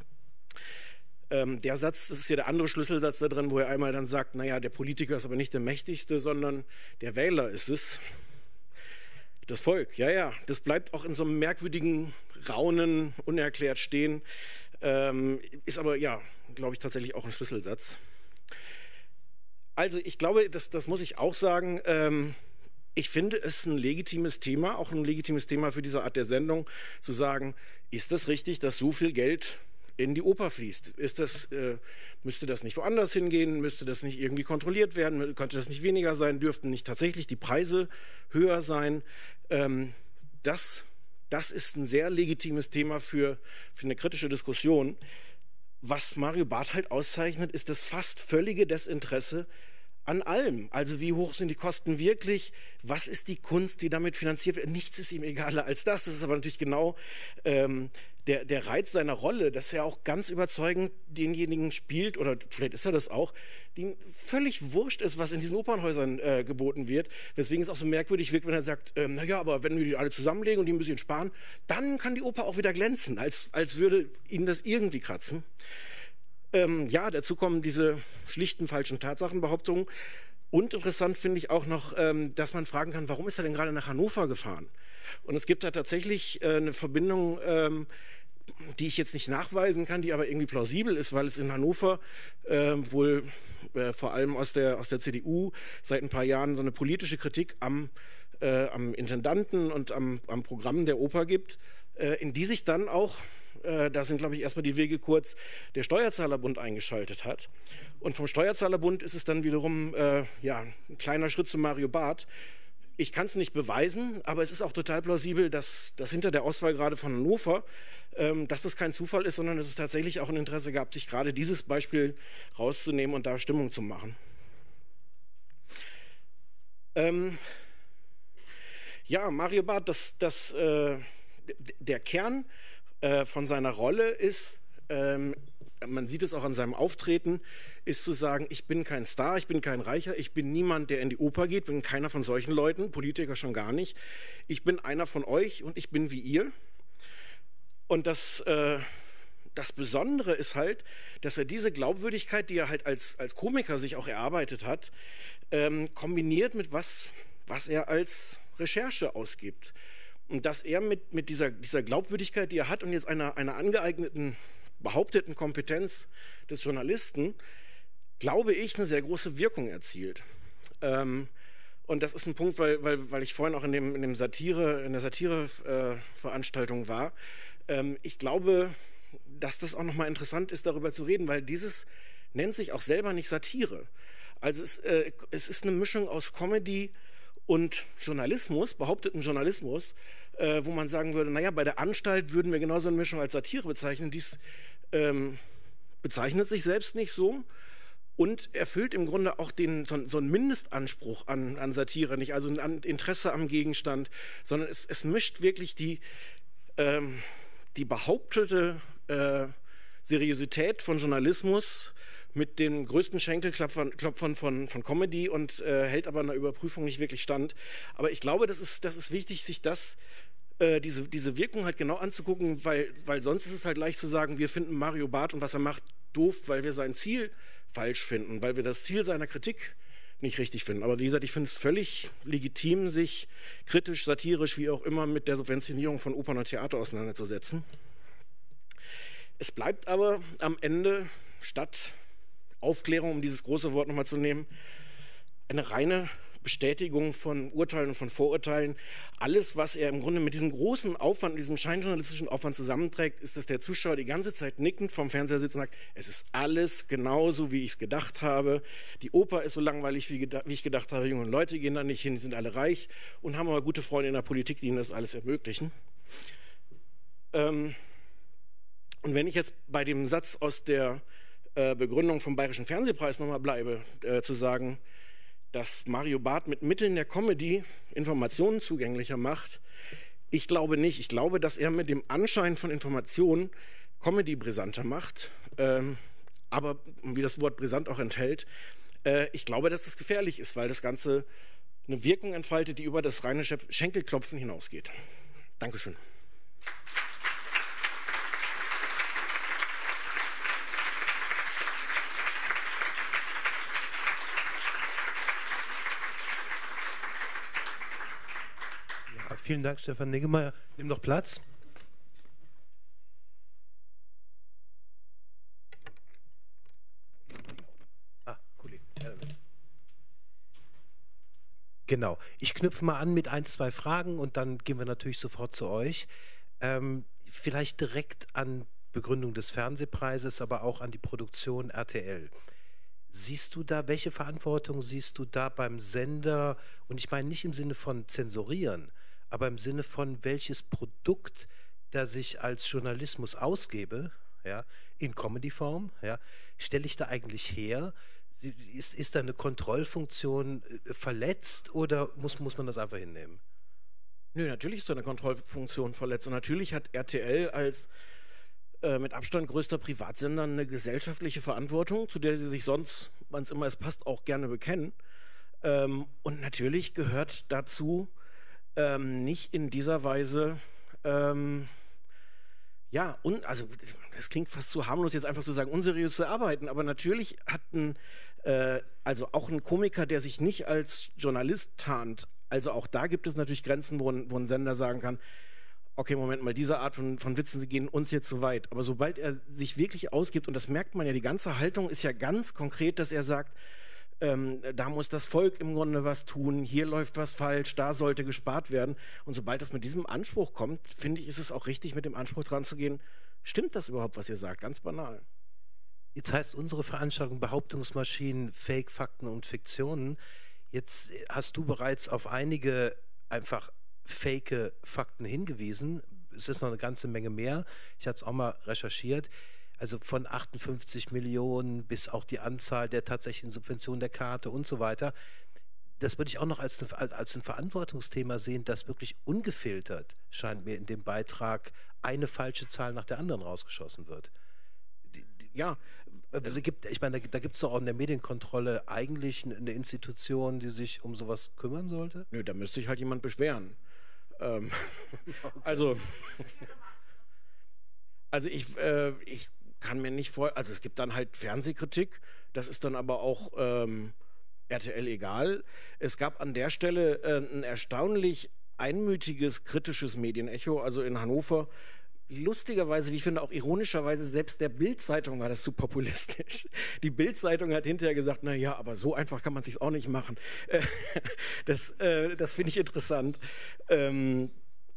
Ähm, der Satz, das ist ja der andere Schlüsselsatz da drin, wo er einmal dann sagt, naja, der Politiker ist aber nicht der Mächtigste, sondern der Wähler ist es. Das Volk, ja, ja, das bleibt auch in so einem merkwürdigen Raunen unerklärt stehen, ähm, ist aber, ja, glaube ich, tatsächlich auch ein Schlüsselsatz. Also ich glaube, das, das muss ich auch sagen, ähm, ich finde es ein legitimes Thema, auch ein legitimes Thema für diese Art der Sendung, zu sagen, ist das richtig, dass so viel Geld in die Oper fließt? Ist das, äh, müsste das nicht woanders hingehen? Müsste das nicht irgendwie kontrolliert werden? Könnte das nicht weniger sein? Dürften nicht tatsächlich die Preise höher sein? Ähm, das, das ist ein sehr legitimes Thema für, für eine kritische Diskussion. Was Mario Barth halt auszeichnet, ist das fast völlige Desinteresse an allem. Also wie hoch sind die Kosten wirklich? Was ist die Kunst, die damit finanziert wird? Nichts ist ihm egaler als das. Das ist aber natürlich genau ähm, der, der Reiz seiner Rolle, dass er auch ganz überzeugend denjenigen spielt, oder vielleicht ist er das auch, dem völlig wurscht ist, was in diesen Opernhäusern äh, geboten wird. Weswegen es auch so merkwürdig wirkt, wenn er sagt, ähm, naja, aber wenn wir die alle zusammenlegen und die ein bisschen sparen, dann kann die Oper auch wieder glänzen, als, als würde ihnen das irgendwie kratzen. Ähm, ja, dazu kommen diese schlichten falschen Tatsachenbehauptungen. Und interessant finde ich auch noch, ähm, dass man fragen kann, warum ist er denn gerade nach Hannover gefahren? Und es gibt da tatsächlich äh, eine Verbindung, ähm, die ich jetzt nicht nachweisen kann, die aber irgendwie plausibel ist, weil es in Hannover äh, wohl äh, vor allem aus der, aus der C D U seit ein paar Jahren so eine politische Kritik am, äh, am Intendanten und am, am Programm der Oper gibt, äh, in die sich dann auch, äh, da sind glaube ich erstmal die Wege kurz, der Steuerzahlerbund eingeschaltet hat. Und vom Steuerzahlerbund ist es dann wiederum äh, ja, ein kleiner Schritt zu Mario Barth. Ich kann es nicht beweisen, aber es ist auch total plausibel, dass, dass hinter der Auswahl gerade von Hannover, ähm, dass das kein Zufall ist, sondern dass es tatsächlich auch ein Interesse gab, sich gerade dieses Beispiel rauszunehmen und da Stimmung zu machen. Ähm, ja, Mario Barth, das, das, äh, der Kern äh, von seiner Rolle ist, ähm, man sieht es auch an seinem Auftreten, ist zu sagen, ich bin kein Star, ich bin kein Reicher, ich bin niemand, der in die Oper geht, bin keiner von solchen Leuten, Politiker schon gar nicht. Ich bin einer von euch und ich bin wie ihr. Und das, äh, das Besondere ist halt, dass er diese Glaubwürdigkeit, die er halt als, als Komiker sich auch erarbeitet hat, ähm, kombiniert mit was, was er als Recherche ausgibt. Und dass er mit, mit dieser, dieser Glaubwürdigkeit, die er hat und jetzt einer, einer angeeigneten behaupteten Kompetenz des Journalisten, glaube ich, eine sehr große Wirkung erzielt. Ähm, und das ist ein Punkt, weil, weil, weil ich vorhin auch in, dem, in, dem Satire, in der Satire-Veranstaltung äh, war. Ähm, ich glaube, dass das auch nochmal interessant ist, darüber zu reden, weil dieses nennt sich auch selber nicht Satire. Also es, äh, es ist eine Mischung aus Comedy und Journalismus, behaupteten Journalismus, äh, wo man sagen würde, naja, bei der Anstalt würden wir genauso eine Mischung als Satire bezeichnen. Dies ähm, bezeichnet sich selbst nicht so und erfüllt im Grunde auch den, so, so einen Mindestanspruch an, an Satire, nicht also ein Interesse am Gegenstand, sondern es, es mischt wirklich die, ähm, die behauptete äh, Seriosität von Journalismus mit den größten Schenkelklopfern Klopfern von, von Comedy und äh, hält aber einer Überprüfung nicht wirklich stand. Aber ich glaube, das ist, das ist wichtig, sich das, äh, diese, diese Wirkung halt genau anzugucken, weil, weil sonst ist es halt leicht zu sagen, wir finden Mario Barth und was er macht doof, weil wir sein Ziel falsch finden, weil wir das Ziel seiner Kritik nicht richtig finden. Aber wie gesagt, ich finde es völlig legitim, sich kritisch, satirisch, wie auch immer, mit der Subventionierung von Opern und Theater auseinanderzusetzen. Es bleibt aber am Ende statt Aufklärung, um dieses große Wort nochmal zu nehmen, eine reine Bestätigung von Urteilen und von Vorurteilen. Alles, was er im Grunde mit diesem großen Aufwand, diesem scheinjournalistischen Aufwand zusammenträgt, ist, dass der Zuschauer die ganze Zeit nickend vorm Fernseher sitzt und sagt, es ist alles genauso, wie ich es gedacht habe. Die Oper ist so langweilig, wie, wie ich gedacht habe. Junge Leute gehen da nicht hin, die sind alle reich und haben aber gute Freunde in der Politik, die ihnen das alles ermöglichen. Ähm, und wenn ich jetzt bei dem Satz aus der Begründung vom Bayerischen Fernsehpreis nochmal bleibe, äh, zu sagen, dass Mario Barth mit Mitteln der Comedy Informationen zugänglicher macht. Ich glaube nicht. Ich glaube, dass er mit dem Anschein von Informationen Comedy brisanter macht. Ähm, aber, wie das Wort brisant auch enthält, äh, ich glaube, dass das gefährlich ist, weil das Ganze eine Wirkung entfaltet, die über das reine Schenkelklopfen hinausgeht. Dankeschön. Vielen Dank, Stefan Niggemeier. Nimm doch Platz. Ah, cool. Genau. Ich knüpfe mal an mit ein, zwei Fragen und dann gehen wir natürlich sofort zu euch. Ähm, vielleicht direkt an Begründung des Fernsehpreises, aber auch an die Produktion R T L. Siehst du da, welche Verantwortung siehst du da beim Sender? Und ich meine nicht im Sinne von zensurieren, aber im Sinne von, welches Produkt, das ich als Journalismus ausgebe, ja, in Comedy-Form, ja, stelle ich da eigentlich her? Ist, ist da eine Kontrollfunktion verletzt oder muss, muss man das einfach hinnehmen? Nö, natürlich ist da eine Kontrollfunktion verletzt. Und natürlich hat R T L als äh, mit Abstand größter Privatsender eine gesellschaftliche Verantwortung, zu der sie sich sonst, wann es immer es passt, auch gerne bekennen. Ähm, und natürlich gehört dazu, Ähm, nicht in dieser Weise, ähm, ja, und, also das klingt fast zu harmlos, jetzt einfach zu sagen, unseriös zu arbeiten, aber natürlich hat ein, äh, also auch ein Komiker, der sich nicht als Journalist tarnt, also auch da gibt es natürlich Grenzen, wo ein, wo ein Sender sagen kann, okay, Moment mal, diese Art von, von Witzen, sie gehen uns jetzt zu weit. Aber sobald er sich wirklich ausgibt, und das merkt man ja, die ganze Haltung ist ja ganz konkret, dass er sagt, ähm, da muss das Volk im Grunde was tun, hier läuft was falsch, da sollte gespart werden. Und sobald das mit diesem Anspruch kommt, finde ich, ist es auch richtig, mit dem Anspruch dran zu gehen, stimmt das überhaupt, was ihr sagt? Ganz banal. Jetzt heißt unsere Veranstaltung Behauptungsmaschinen, Fake, Fakten und Fiktionen. Jetzt hast du bereits auf einige einfach fake Fakten hingewiesen. Es ist noch eine ganze Menge mehr. Ich hatte es auch mal recherchiert. Also von achtundfünfzig Millionen bis auch die Anzahl der tatsächlichen Subventionen der Karte und so weiter. Das würde ich auch noch als ein, als ein Verantwortungsthema sehen, das wirklich ungefiltert, scheint mir in dem Beitrag, eine falsche Zahl nach der anderen rausgeschossen wird. Die, die, ja, also gibt, ich meine, da, da gibt es doch auch in der Medienkontrolle eigentlich eine Institution, die sich um sowas kümmern sollte? Nö, da müsste sich halt jemand beschweren. Ähm, okay. Also, also ich, äh, ich kann mir nicht vor, also es gibt dann halt Fernsehkritik, das ist dann aber auch ähm, R T L egal. Es gab an der Stelle äh, ein erstaunlich einmütiges, kritisches Medienecho, also in Hannover. Lustigerweise, wie ich finde, auch ironischerweise, selbst der Bild-Zeitung war das zu populistisch. Die Bild-Zeitung hat hinterher gesagt, na ja, aber so einfach kann man es sich auch nicht machen. Das, äh, das finde ich interessant. Ähm,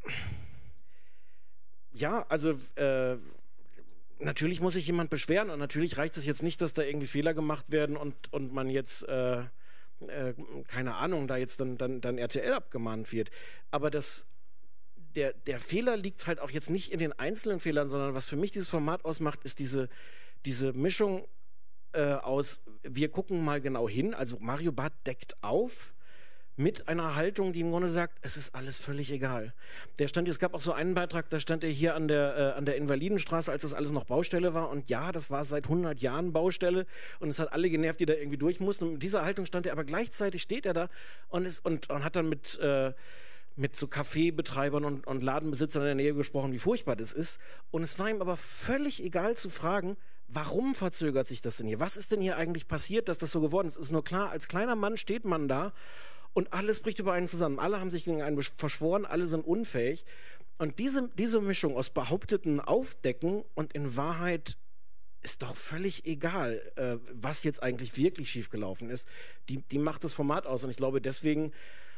ja, also äh, natürlich muss sich jemand beschweren und natürlich reicht es jetzt nicht, dass da irgendwie Fehler gemacht werden und, und man jetzt, äh, äh, keine Ahnung, da jetzt dann, dann, dann R T L abgemahnt wird. Aber das Der, der Fehler liegt halt auch jetzt nicht in den einzelnen Fehlern, sondern was für mich dieses Format ausmacht, ist diese, diese Mischung äh, aus, wir gucken mal genau hin, also Mario Barth deckt auf mit einer Haltung, die im Grunde sagt, es ist alles völlig egal. Der stand, es gab auch so einen Beitrag, da stand er hier an der, äh, an der Invalidenstraße, als das alles noch Baustelle war, und ja, das war seit hundert Jahren Baustelle und es hat alle genervt, die da irgendwie durch mussten, und mit dieser Haltung stand er, aber gleichzeitig steht er da und, ist, und, und hat dann mit äh, mit so Kaffeebetreibern und, und Ladenbesitzern in der Nähe gesprochen, wie furchtbar das ist. Und es war ihm aber völlig egal zu fragen, warum verzögert sich das denn hier? Was ist denn hier eigentlich passiert, dass das so geworden ist? Es ist nur klar, als kleiner Mann steht man da und alles bricht über einen zusammen. Alle haben sich gegen einen verschworen, alle sind unfähig. Und diese, diese Mischung aus behaupteten Aufdecken und in Wahrheit ist doch völlig egal, äh, was jetzt eigentlich wirklich schiefgelaufen ist, die, die macht das Format aus. Und ich glaube, deswegen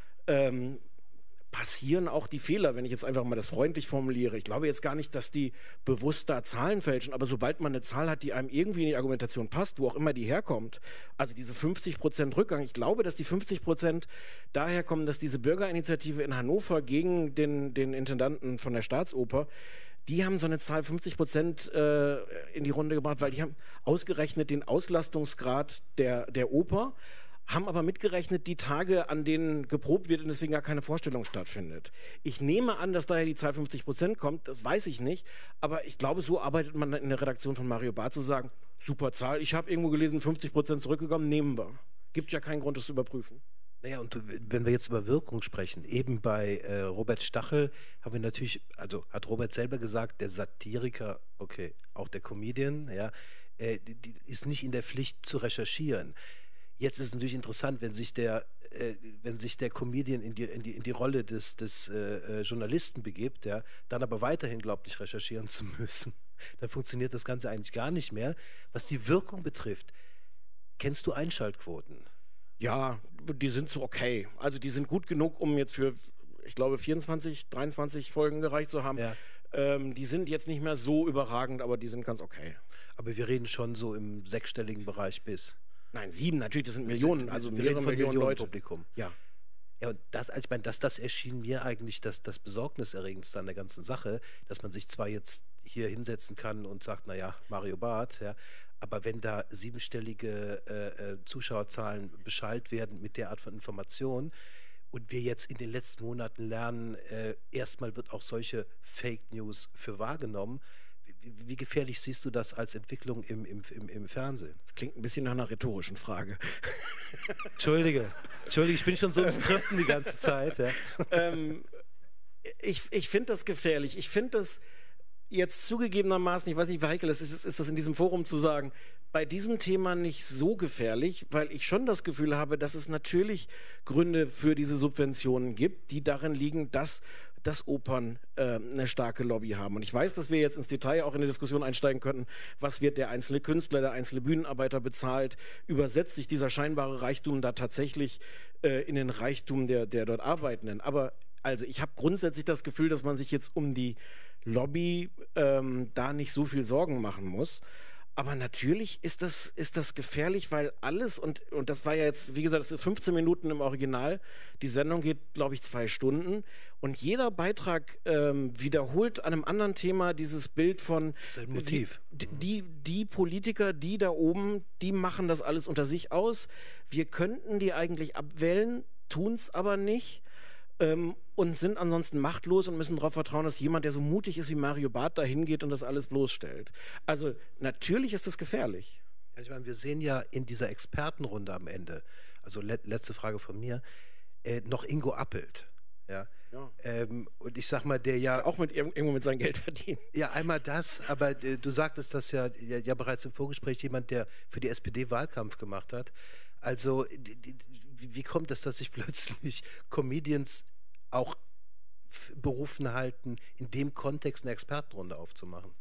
ähm, passieren auch die Fehler, wenn ich jetzt einfach mal das freundlich formuliere. Ich glaube jetzt gar nicht, dass die bewusst da Zahlen fälschen, aber sobald man eine Zahl hat, die einem irgendwie in die Argumentation passt, wo auch immer die herkommt, also diese fünfzig Prozent Rückgang, ich glaube, dass die fünfzig Prozent daher kommen, dass diese Bürgerinitiative in Hannover gegen den, den Intendanten von der Staatsoper, die haben so eine Zahl fünfzig Prozent äh, in die Runde gebracht, weil die haben ausgerechnet den Auslastungsgrad der, der Oper, haben aber mitgerechnet die Tage, an denen geprobt wird und deswegen gar keine Vorstellung stattfindet. Ich nehme an, dass daher die Zahl fünfzig Prozent kommt, das weiß ich nicht, aber ich glaube, so arbeitet man in der Redaktion von Mario Barth, zu sagen, super Zahl, ich habe irgendwo gelesen, fünfzig Prozent zurückgekommen, nehmen wir. Gibt ja keinen Grund, das zu überprüfen. Naja, und wenn wir jetzt über Wirkung sprechen, eben bei äh, Robert Stachel haben wir natürlich, also hat Robert selber gesagt, der Satiriker, okay, auch der Comedian, ja, äh, die, die ist nicht in der Pflicht zu recherchieren. Jetzt ist es natürlich interessant, wenn sich der, äh, wenn sich der Comedian in die, in die, in die Rolle des, des äh, Journalisten begibt, ja, dann aber weiterhin glaubt, nicht recherchieren zu müssen. Dann funktioniert das Ganze eigentlich gar nicht mehr. Was die Wirkung betrifft, kennst du Einschaltquoten? Ja, die sind so okay. Also die sind gut genug, um jetzt für, ich glaube, vierundzwanzig, dreiundzwanzig Folgen gereicht zu haben. Ja. Ähm, die sind jetzt nicht mehr so überragend, aber die sind ganz okay. Aber wir reden schon so im sechsstelligen Bereich bis... Nein, sieben, natürlich, das sind Millionen, also mehrere Millionen, Millionen Leute. Publikum. Ja. Ja, und das, ich meine, das, das erschien mir eigentlich das, das Besorgniserregendste an der ganzen Sache, dass man sich zwar jetzt hier hinsetzen kann und sagt, naja, Mario Barth, ja, aber wenn da siebenstellige äh, Zuschauerzahlen beschallt werden mit der Art von Information und wir jetzt in den letzten Monaten lernen, äh, erstmal wird auch solche Fake News für wahrgenommen. Wie gefährlich siehst du das als Entwicklung im, im, im, im Fernsehen? Das klingt ein bisschen nach einer rhetorischen Frage. Entschuldige, Entschuldige, ich bin schon so im Skripten die ganze Zeit. Ja. Ähm, ich ich finde das gefährlich. Ich finde das jetzt zugegebenermaßen, ich weiß nicht, wie heikel es ist, ist das in diesem Forum zu sagen, bei diesem Thema nicht so gefährlich, weil ich schon das Gefühl habe, dass es natürlich Gründe für diese Subventionen gibt, die darin liegen, dass dass Opern äh, eine starke Lobby haben. Und ich weiß, dass wir jetzt ins Detail auch in die Diskussion einsteigen könnten, was wird der einzelne Künstler, der einzelne Bühnenarbeiter bezahlt, übersetzt sich dieser scheinbare Reichtum da tatsächlich äh, in den Reichtum der, der dort Arbeitenden. Aber also ich habe grundsätzlich das Gefühl, dass man sich jetzt um die Lobby ähm, da nicht so viel Sorgen machen muss. Aber natürlich ist das, ist das gefährlich, weil alles, und, und das war ja jetzt, wie gesagt, das ist fünfzehn Minuten im Original, die Sendung geht, glaube ich, zwei Stunden und jeder Beitrag ähm, wiederholt an einem anderen Thema dieses Bild von das ist ein Motiv. Die, die, die Politiker, die da oben, die machen das alles unter sich aus. Wir könnten die eigentlich abwählen, tun es aber nicht. Ähm, und sind ansonsten machtlos und müssen darauf vertrauen, dass jemand, der so mutig ist wie Mario Barth, da hingeht und das alles bloßstellt. Also natürlich ist das gefährlich. Ja, ich meine, wir sehen ja in dieser Expertenrunde am Ende, also le letzte Frage von mir, äh, noch Ingo Appelt. Ja. Ja. Ähm, und ich sag mal, der ja... Also auch mit, irgendwo mit seinem Geld verdienen. Ja, einmal das, aber äh, du sagtest das ja, ja, ja bereits im Vorgespräch, jemand, der für die S P D Wahlkampf gemacht hat. Also die, die, wie kommt es, dass sich plötzlich Comedians auch berufen halten, in dem Kontext eine Expertenrunde aufzumachen?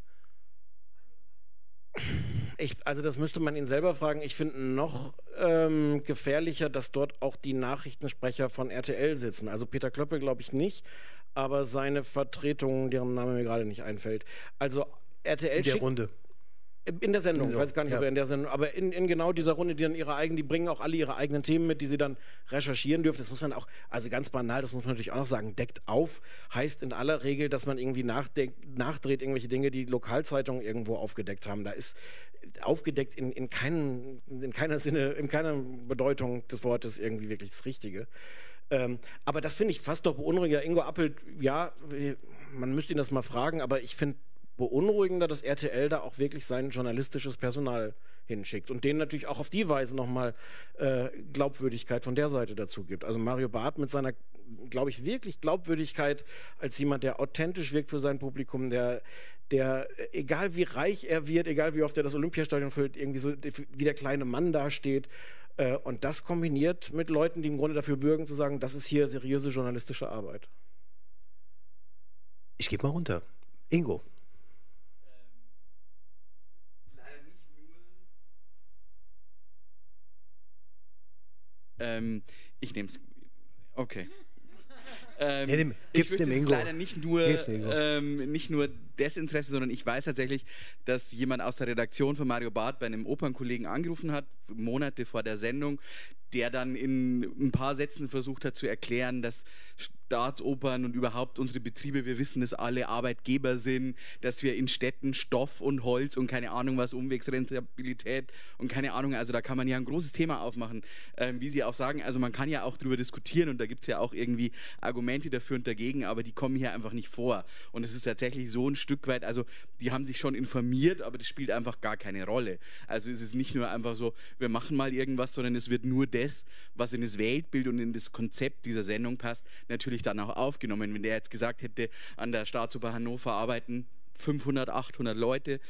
Ich, also das müsste man ihn selber fragen. Ich finde noch ähm, gefährlicher, dass dort auch die Nachrichtensprecher von R T L sitzen. Also Peter Klöppel glaube ich nicht, aber seine Vertretung, deren Name mir gerade nicht einfällt. Also R T L in der Runde. In der Sendung, ich weiß gar nicht, ja. ob er in der Sendung, aber in, in genau dieser Runde, die dann ihre eigenen, die bringen auch alle ihre eigenen Themen mit, die sie dann recherchieren dürfen. Das muss man auch, also ganz banal, das muss man natürlich auch noch sagen, deckt auf, heißt in aller Regel, dass man irgendwie nachdreht irgendwelche Dinge, die Lokalzeitungen irgendwo aufgedeckt haben. Da ist aufgedeckt in, in, keinen, in keiner Sinne, in keiner Bedeutung des Wortes irgendwie wirklich das Richtige. Ähm, aber das finde ich fast doch beunruhigender. Ingo Appelt, ja, man müsste ihn das mal fragen, aber ich finde beunruhigender, dass R T L da auch wirklich sein journalistisches Personal hinschickt und denen natürlich auch auf die Weise nochmal äh, Glaubwürdigkeit von der Seite dazu gibt. Also Mario Barth mit seiner, glaube ich, wirklich Glaubwürdigkeit als jemand, der authentisch wirkt für sein Publikum, der, der, egal wie reich er wird, egal wie oft er das Olympiastadion füllt, irgendwie so wie der kleine Mann dasteht. Äh, und das kombiniert mit Leuten, die im Grunde dafür bürgen, zu sagen, das ist hier seriöse journalistische Arbeit. Ich gebe mal runter. Ingo. Ähm, ich nehme es. Okay. Ähm, ja, dem, ich dem es leider nicht nur, ähm, nicht nur Desinteresse, sondern ich weiß tatsächlich, dass jemand aus der Redaktion von Mario Barth bei einem Opernkollegen angerufen hat, Monate vor der Sendung, der dann in ein paar Sätzen versucht hat zu erklären, dass Staatsopern und überhaupt unsere Betriebe, wir wissen, dass alle Arbeitgeber sind, dass wir in Städten Stoff und Holz und keine Ahnung was, Umwegsrentabilität und keine Ahnung, also da kann man ja ein großes Thema aufmachen, ähm, wie Sie auch sagen, also man kann ja auch drüber diskutieren und da gibt es ja auch irgendwie Argumente dafür und dagegen, aber die kommen hier einfach nicht vor und es ist tatsächlich so ein Stück weit, also die haben sich schon informiert, aber das spielt einfach gar keine Rolle. Also es ist nicht nur einfach so, wir machen mal irgendwas, sondern es wird nur das, was in das Weltbild und in das Konzept dieser Sendung passt, natürlich dann auch aufgenommen. Wenn der jetzt gesagt hätte, an der Staatsoper Hannover arbeiten fünfhundert, achthundert Leute,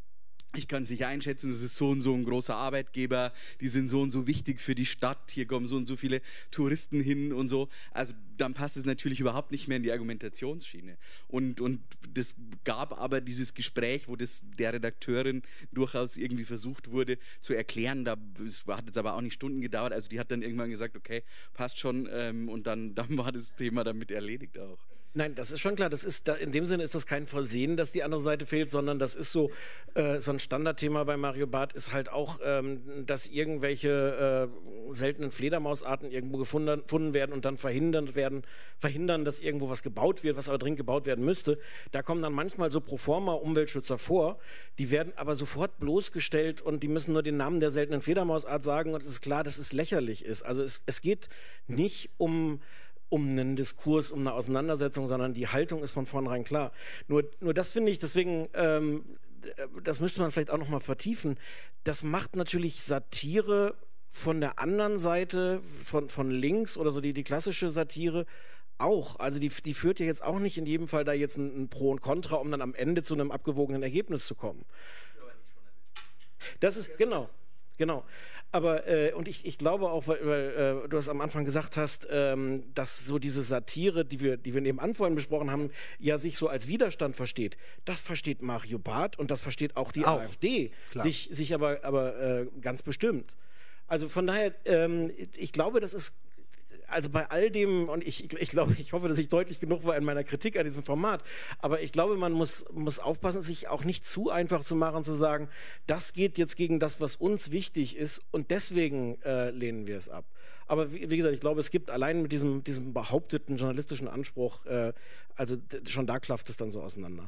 ich kann es nicht einschätzen, das ist so und so ein großer Arbeitgeber, die sind so und so wichtig für die Stadt, hier kommen so und so viele Touristen hin und so. Also dann passt es natürlich überhaupt nicht mehr in die Argumentationsschiene. Und, und das gab aber dieses Gespräch, wo das der Redakteurin durchaus irgendwie versucht wurde zu erklären, da es hat jetzt aber auch nicht Stunden gedauert, also die hat dann irgendwann gesagt, okay, passt schon ähm, und dann, dann war das Thema damit erledigt auch. Nein, das ist schon klar. Das ist da, in dem Sinne ist das kein Versehen, dass die andere Seite fehlt, sondern das ist so, äh, so ein Standardthema bei Mario Barth ist halt auch, ähm, dass irgendwelche äh, seltenen Fledermausarten irgendwo gefunden, gefunden werden und dann verhindern werden, verhindern, dass irgendwo was gebaut wird, was aber dringend gebaut werden müsste. Da kommen dann manchmal so Proforma-Umweltschützer vor, die werden aber sofort bloßgestellt und die müssen nur den Namen der seltenen Fledermausart sagen und es ist klar, dass es lächerlich ist. Also es, es geht nicht um um einen Diskurs, um eine Auseinandersetzung, sondern die Haltung ist von vornherein klar. Nur, nur das finde ich, deswegen, ähm, das müsste man vielleicht auch noch mal vertiefen, das macht natürlich Satire von der anderen Seite, von, von links oder so, die, die klassische Satire auch. Also die, die führt ja jetzt auch nicht in jedem Fall da jetzt ein, ein Pro und Contra, um dann am Ende zu einem abgewogenen Ergebnis zu kommen. Das ist, genau. Genau. Aber, äh, und ich, ich glaube auch, weil, weil äh, du es am Anfang gesagt hast, ähm, dass so diese Satire, die wir, die wir nebenan vorhin besprochen haben, ja sich so als Widerstand versteht. Das versteht Mario Barth und das versteht auch die auch. AfD, sich, sich aber, aber äh, ganz bestimmt. Also von daher, ähm, ich glaube, das ist also bei all dem, und ich, ich glaube, ich hoffe, dass ich deutlich genug war in meiner Kritik an diesem Format, aber ich glaube, man muss, muss aufpassen, sich auch nicht zu einfach zu machen, zu sagen, das geht jetzt gegen das, was uns wichtig ist und deswegen äh, lehnen wir es ab. Aber wie, wie gesagt, ich glaube, es gibt allein mit diesem, diesem behaupteten journalistischen Anspruch, äh, also schon da klafft es dann so auseinander.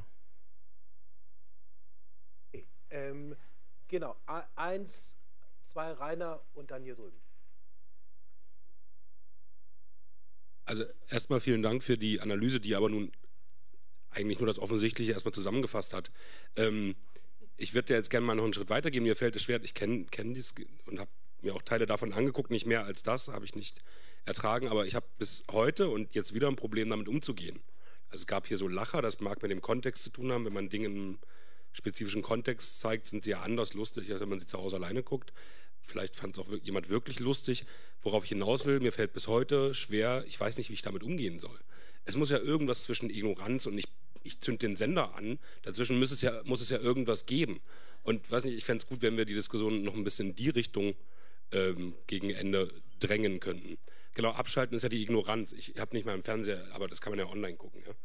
Okay. Ähm, genau, eins, zwei Rainer und dann hier drüben. Also erstmal vielen Dank für die Analyse, die aber nun eigentlich nur das Offensichtliche erstmal zusammengefasst hat. Ähm, ich würde ja jetzt gerne mal noch einen Schritt weitergehen. Mir fällt es schwer, ich kenne kenn dies und habe mir auch Teile davon angeguckt, nicht mehr als das, habe ich nicht ertragen, aber ich habe bis heute und jetzt wieder ein Problem damit umzugehen. Also es gab hier so Lacher, das mag mit dem Kontext zu tun haben, wenn man Dinge im spezifischen Kontext zeigt, sind sie ja anders lustig, als wenn man sie zu Hause alleine guckt. Vielleicht fand es auch jemand wirklich lustig. Worauf ich hinaus will, mir fällt bis heute schwer, ich weiß nicht, wie ich damit umgehen soll. Es muss ja irgendwas zwischen Ignoranz und ich, ich zünd den Sender an, dazwischen muss es ja, muss es ja irgendwas geben. Und weiß nicht, ich fände es gut, wenn wir die Diskussion noch ein bisschen in die Richtung ähm, gegen Ende drängen könnten. Genau, abschalten ist ja die Ignoranz. Ich habe nicht mal im Fernseher, aber das kann man ja online gucken. Ja?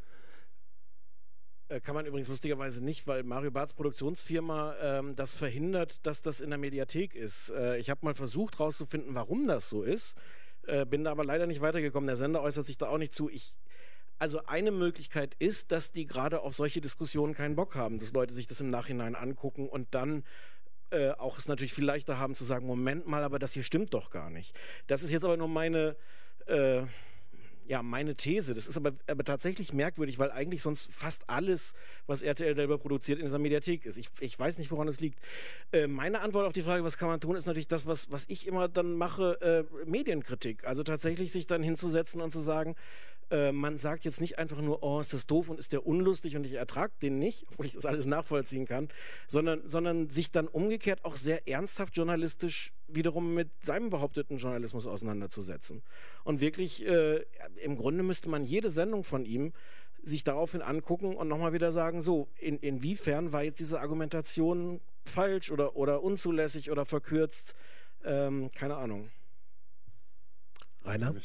Kann man übrigens lustigerweise nicht, weil Mario Barths Produktionsfirma ähm, das verhindert, dass das in der Mediathek ist. Äh, ich habe mal versucht herauszufinden, warum das so ist, äh, bin da aber leider nicht weitergekommen. Der Sender äußert sich da auch nicht zu. Ich, also eine Möglichkeit ist, dass die gerade auf solche Diskussionen keinen Bock haben, dass Leute sich das im Nachhinein angucken und dann äh, auch es natürlich viel leichter haben zu sagen, Moment mal, aber das hier stimmt doch gar nicht. Das ist jetzt aber nur meine... Äh, Ja, meine These. Das ist aber, aber tatsächlich merkwürdig, weil eigentlich sonst fast alles, was R T L selber produziert, in dieser Mediathek ist. Ich, ich weiß nicht, woran es liegt. Äh, meine Antwort auf die Frage, was kann man tun, ist natürlich das, was, was ich immer dann mache, äh, Medienkritik. Also tatsächlich sich dann hinzusetzen und zu sagen, äh, man sagt jetzt nicht einfach nur, oh, ist das doof und ist der unlustig und ich ertrage den nicht, obwohl ich das alles nachvollziehen kann, sondern, sondern sich dann umgekehrt auch sehr ernsthaft journalistisch wiederum mit seinem behaupteten Journalismus auseinanderzusetzen. Und wirklich, äh, im Grunde müsste man jede Sendung von ihm sich daraufhin angucken und nochmal wieder sagen, so, in, inwiefern war jetzt diese Argumentation falsch oder, oder unzulässig oder verkürzt? Ähm, keine Ahnung. Rainer?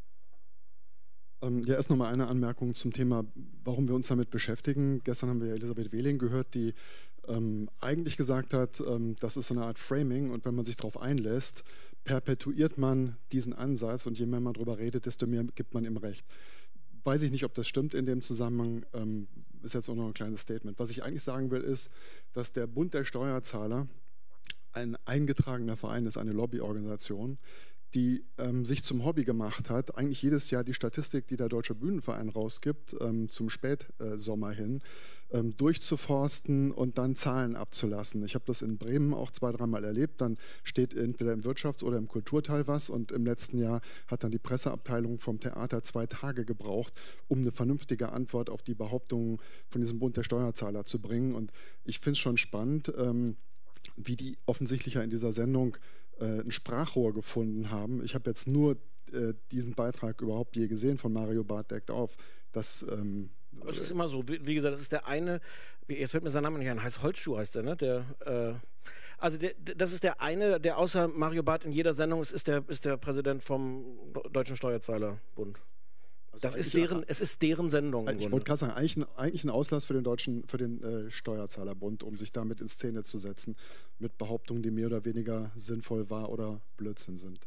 Ähm, ja, erst nochmal eine Anmerkung zum Thema, warum wir uns damit beschäftigen. Gestern haben wir Elisabeth Wehling gehört, die ähm, eigentlich gesagt hat, ähm, das ist so eine Art Framing und wenn man sich darauf einlässt, perpetuiert man diesen Ansatz und je mehr man darüber redet, desto mehr gibt man ihm recht. Weiß ich nicht, ob das stimmt in dem Zusammenhang, ähm, ist jetzt auch noch ein kleines Statement. Was ich eigentlich sagen will, ist, dass der Bund der Steuerzahler ein eingetragener Verein ist, eine Lobbyorganisation, die ähm, sich zum Hobby gemacht hat, eigentlich jedes Jahr die Statistik, die der Deutsche Bühnenverein rausgibt, ähm, zum Spätsommer hin, ähm, durchzuforsten und dann Zahlen abzulassen. Ich habe das in Bremen auch zwei, dreimal erlebt. Dann steht entweder im Wirtschafts- oder im Kulturteil was und im letzten Jahr hat dann die Presseabteilung vom Theater zwei Tage gebraucht, um eine vernünftige Antwort auf die Behauptungen von diesem Bund der Steuerzahler zu bringen. Und ich finde es schon spannend, ähm, wie die offensichtlich ja in dieser Sendung ein Sprachrohr gefunden haben. Ich habe jetzt nur äh, diesen Beitrag überhaupt je gesehen von Mario Barth deckt auf. Das, ähm, Aber es ist immer so, wie, wie gesagt, das ist der eine, wie, jetzt fällt mir sein Name nicht ein, heißt Holzschuh heißt der, ne? Der, äh, also der, das ist der eine, der außer Mario Barth in jeder Sendung ist, ist der, ist der Präsident vom Deutschen Steuerzahlerbund. Also das ist deren, es ist deren Sendung. Ich wollte gerade sagen, eigentlich ein, eigentlich ein Auslass für den deutschen, für den äh, Steuerzahlerbund, um sich damit in Szene zu setzen, mit Behauptungen, die mehr oder weniger sinnvoll war oder Blödsinn sind.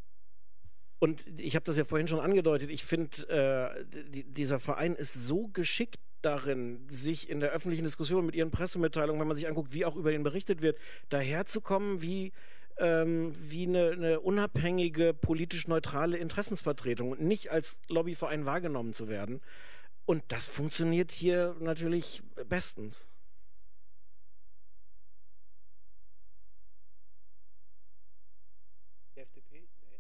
Und ich habe das ja vorhin schon angedeutet, ich finde, äh, die, dieser Verein ist so geschickt darin, sich in der öffentlichen Diskussion mit ihren Pressemitteilungen, wenn man sich anguckt, wie auch über ihn berichtet wird, daherzukommen wie Ähm, wie eine, eine unabhängige, politisch neutrale Interessensvertretung und nicht als Lobbyverein wahrgenommen zu werden. Und das funktioniert hier natürlich bestens. Die F D P? Nee.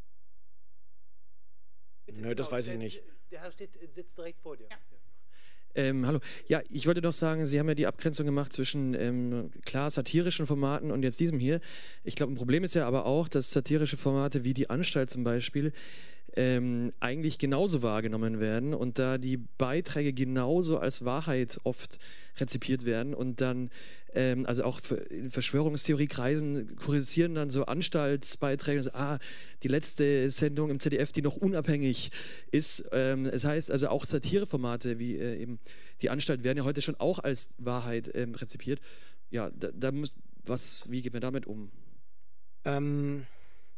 Bitte, Nö, das genau, weiß ich der, nicht. Der Herr steht, sitzt direkt vor dir. Ja. Ähm, hallo. Ja, ich wollte noch sagen, Sie haben ja die Abgrenzung gemacht zwischen ähm, klar satirischen Formaten und jetzt diesem hier. Ich glaube, ein Problem ist ja aber auch, dass satirische Formate wie die Anstalt zum Beispiel ähm, eigentlich genauso wahrgenommen werden und da die Beiträge genauso als Wahrheit oft rezipiert werden und dann, ähm, also auch in Verschwörungstheoriekreisen kursieren dann so Anstaltsbeiträge und so, ah, die letzte Sendung im Z D F, die noch unabhängig ist. Ähm, es heißt also auch Satireformate wie äh, eben die Anstalt werden ja heute schon auch als Wahrheit ähm, rezipiert. Ja, da, da muss, was, wie gehen wir damit um? Ähm...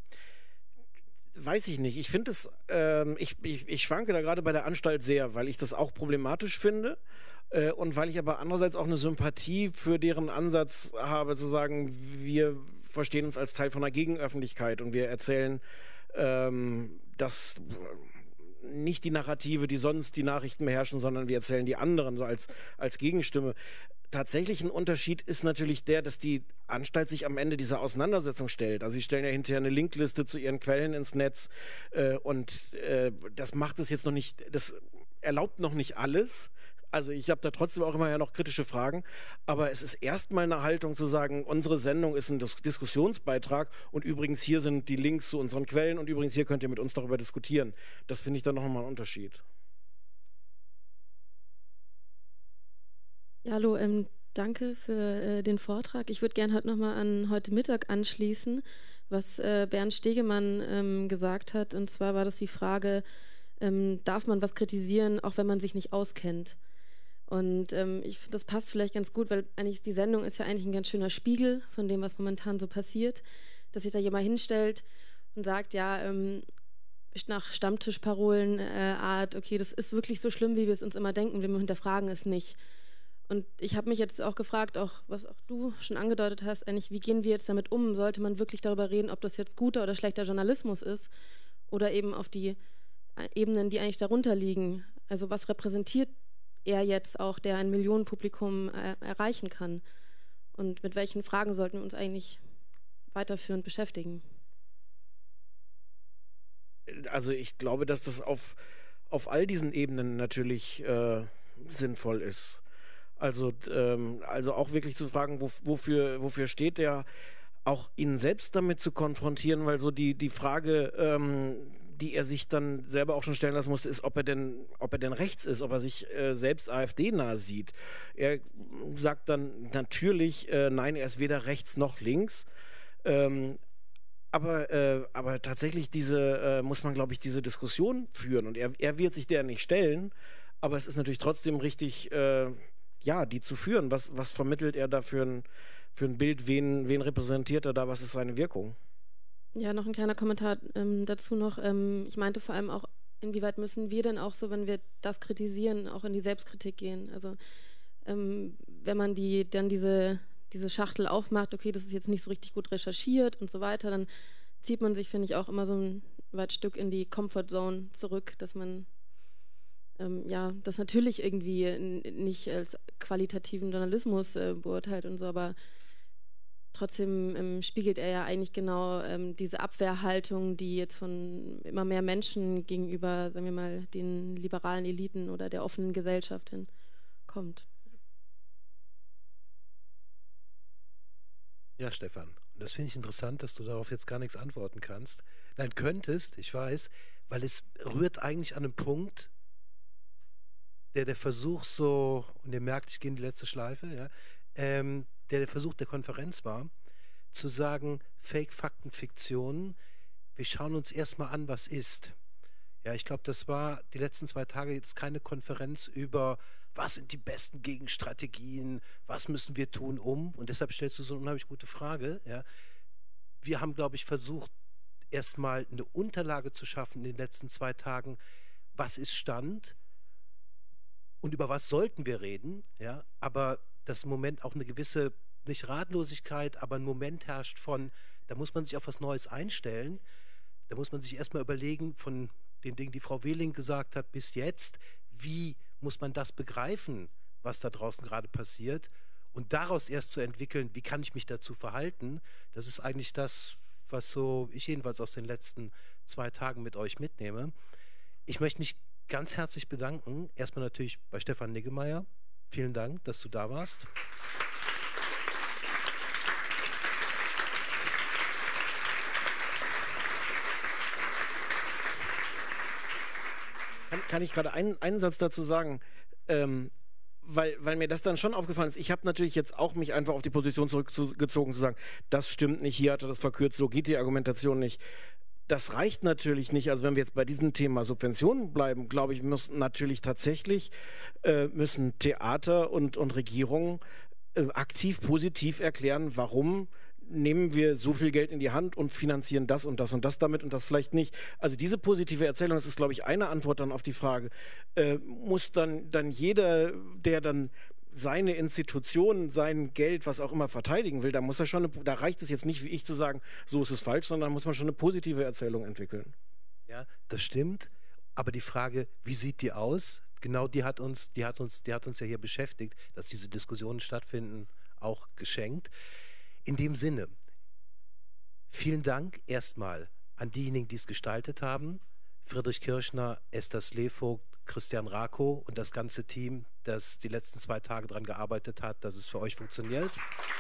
Weiß ich nicht. Ich finde es, ähm, ich, ich, ich schwanke da gerade bei der Anstalt sehr, weil ich das auch problematisch finde äh, und weil ich aber andererseits auch eine Sympathie für deren Ansatz habe, zu sagen, wir verstehen uns als Teil von einer Gegenöffentlichkeit und wir erzählen, ähm, dass nicht die Narrative, die sonst die Nachrichten beherrschen, sondern wir erzählen die anderen so als, als Gegenstimme. Tatsächlich ein Unterschied ist natürlich der, dass die Anstalt sich am Ende dieser Auseinandersetzung stellt. Also sie stellen ja hinterher eine Linkliste zu ihren Quellen ins Netz äh, und äh, das macht es jetzt noch nicht, das erlaubt noch nicht alles. Also ich habe da trotzdem auch immer ja noch kritische Fragen, aber es ist erstmal eine Haltung zu sagen, unsere Sendung ist ein Dis- Diskussionsbeitrag und übrigens hier sind die Links zu unseren Quellen und übrigens hier könnt ihr mit uns darüber diskutieren. Das finde ich dann nochmal einen Unterschied. Ja, hallo, ähm, danke für äh, den Vortrag. Ich würde gerne heute nochmal an heute Mittag anschließen, was äh, Bernd Stegemann ähm, gesagt hat. Und zwar war das die Frage, ähm, darf man was kritisieren, auch wenn man sich nicht auskennt? Und ähm, ich finde, das passt vielleicht ganz gut, weil eigentlich die Sendung ist ja eigentlich ein ganz schöner Spiegel von dem, was momentan so passiert, dass sich da jemand hinstellt und sagt, ja, ähm, nach Stammtischparolen äh, Art, okay, das ist wirklich so schlimm, wie wir es uns immer denken, wir hinterfragen es nicht. Und ich habe mich jetzt auch gefragt, auch was auch du schon angedeutet hast, eigentlich, wie gehen wir jetzt damit um? Sollte man wirklich darüber reden, ob das jetzt guter oder schlechter Journalismus ist oder eben auf die Ebenen, die eigentlich darunter liegen? Also was repräsentiert er jetzt auch, der ein Millionenpublikum äh, erreichen kann? Und mit welchen Fragen sollten wir uns eigentlich weiterführend beschäftigen? Also ich glaube, dass das auf, auf all diesen Ebenen natürlich äh, sinnvoll ist. Also, ähm, also auch wirklich zu fragen, wo, wofür, wofür steht der, auch ihn selbst damit zu konfrontieren, weil so die, die Frage, ähm, die er sich dann selber auch schon stellen lassen musste, ist, ob er denn, ob er denn rechts ist, ob er sich äh, selbst AfD-nah sieht. Er sagt dann natürlich, äh, nein, er ist weder rechts noch links. Ähm, aber, äh, aber tatsächlich diese, äh, muss man, glaube ich, diese Diskussion führen. Und er, er wird sich der nicht stellen, aber es ist natürlich trotzdem richtig, äh, ja, die zu führen. Was, was vermittelt er da für ein, für ein Bild? Wen, wen repräsentiert er da? Was ist seine Wirkung? Ja, noch ein kleiner Kommentar ähm, dazu noch. Ähm, ich meinte vor allem auch, inwieweit müssen wir denn auch so, wenn wir das kritisieren, auch in die Selbstkritik gehen? Also ähm, wenn man die dann diese, diese Schachtel aufmacht, okay, das ist jetzt nicht so richtig gut recherchiert und so weiter, dann zieht man sich, finde ich, auch immer so ein weit Stück in die Comfortzone zurück, dass man Ähm, ja, das natürlich irgendwie nicht als qualitativen Journalismus äh, beurteilt und so, aber trotzdem ähm, spiegelt er ja eigentlich genau ähm, diese Abwehrhaltung, die jetzt von immer mehr Menschen gegenüber, sagen wir mal, den liberalen Eliten oder der offenen Gesellschaft hin kommt. Ja, Stefan, und das finde ich interessant, dass du darauf jetzt gar nichts antworten kannst. Nein, könntest, ich weiß, weil es rührt eigentlich an einem Punkt, der der Versuch so, und ihr merkt, ich gehe in die letzte Schleife, ja, ähm, der der Versuch der Konferenz war, zu sagen, Fake, Fakten, Fiktionen, wir schauen uns erstmal an, was ist. Ja, ich glaube, das war die letzten zwei Tage jetzt keine Konferenz über, was sind die besten Gegenstrategien, was müssen wir tun, um, und deshalb stellst du so eine unheimlich gute Frage, ja. Wir haben, glaube ich, versucht, erstmal eine Unterlage zu schaffen in den letzten zwei Tagen, was ist Stand, und über was sollten wir reden, ja, aber dass im Moment auch eine gewisse, nicht Ratlosigkeit, aber ein Moment herrscht von, da muss man sich auf was Neues einstellen, da muss man sich erstmal überlegen, von den Dingen, die Frau Wehling gesagt hat, bis jetzt, wie muss man das begreifen, was da draußen gerade passiert, und daraus erst zu entwickeln, wie kann ich mich dazu verhalten, das ist eigentlich das, was so ich jedenfalls aus den letzten zwei Tagen mit euch mitnehme. Ich möchte mich ganz herzlich bedanken. Erstmal natürlich bei Stefan Niggemeier. Vielen Dank, dass du da warst. Kann, kann ich gerade einen, einen Satz dazu sagen? Ähm, weil, weil mir das dann schon aufgefallen ist. Ich habe natürlich jetzt auch mich einfach auf die Position zurückgezogen zu sagen, das stimmt nicht, hier hat er das verkürzt, so geht die Argumentation nicht. Das reicht natürlich nicht. Also wenn wir jetzt bei diesem Thema Subventionen bleiben, glaube ich, müssen natürlich tatsächlich äh, müssen Theater und, und Regierungen äh, aktiv positiv erklären, warum nehmen wir so viel Geld in die Hand und finanzieren das und das und das damit und das vielleicht nicht. Also diese positive Erzählung, das ist, glaube ich, eine Antwort dann auf die Frage, äh, muss dann, dann jeder, der dann seine Institution, sein Geld, was auch immer verteidigen will, da muss er schon, eine, da reicht es jetzt nicht, wie ich zu sagen, so ist es falsch, sondern muss man schon eine positive Erzählung entwickeln. Ja, das stimmt. Aber die Frage, wie sieht die aus? Genau die hat uns, die hat uns, die hat uns ja hier beschäftigt, dass diese Diskussionen stattfinden, auch geschenkt. In dem Sinne, vielen Dank erstmal an diejenigen, die es gestaltet haben. Friedrich Kirchner, Esther Slevogt, Christian Rakow und das ganze Team, das die letzten zwei Tage daran gearbeitet hat, dass es für euch funktioniert.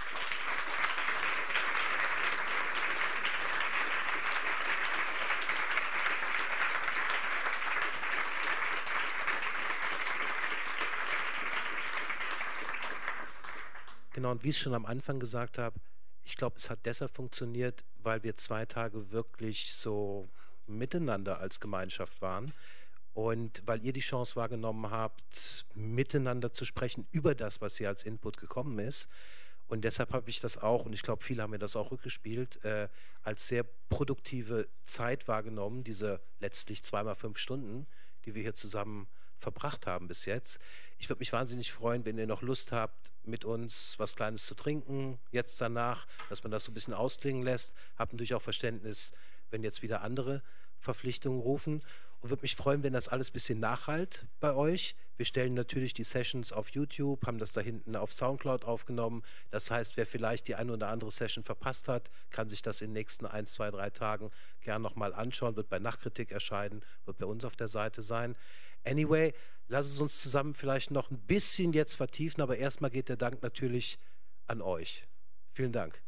Genau, und wie ich schon am Anfang gesagt habe, ich glaube, es hat deshalb funktioniert, weil wir zwei Tage wirklich so miteinander als Gemeinschaft waren und weil ihr die Chance wahrgenommen habt, miteinander zu sprechen über das, was hier als Input gekommen ist. Und deshalb habe ich das auch, und ich glaube, viele haben mir das auch rückgespielt, äh, als sehr produktive Zeit wahrgenommen, diese letztlich zweimal fünf Stunden, die wir hier zusammen verbracht haben bis jetzt. Ich würde mich wahnsinnig freuen, wenn ihr noch Lust habt, mit uns was Kleines zu trinken, jetzt danach, dass man das so ein bisschen ausklingen lässt. Habt natürlich auch Verständnis, wenn jetzt wieder andere Verpflichtungen rufen. Und würde mich freuen, wenn das alles ein bisschen nachhalt bei euch. Wir stellen natürlich die Sessions auf YouTube, haben das da hinten auf Soundcloud aufgenommen. Das heißt, wer vielleicht die eine oder andere Session verpasst hat, kann sich das in den nächsten ein, zwei, drei Tagen gern nochmal anschauen. Wird bei Nachtkritik erscheinen, wird bei uns auf der Seite sein. Anyway, lass es uns zusammen vielleicht noch ein bisschen jetzt vertiefen, aber erstmal geht der Dank natürlich an euch. Vielen Dank.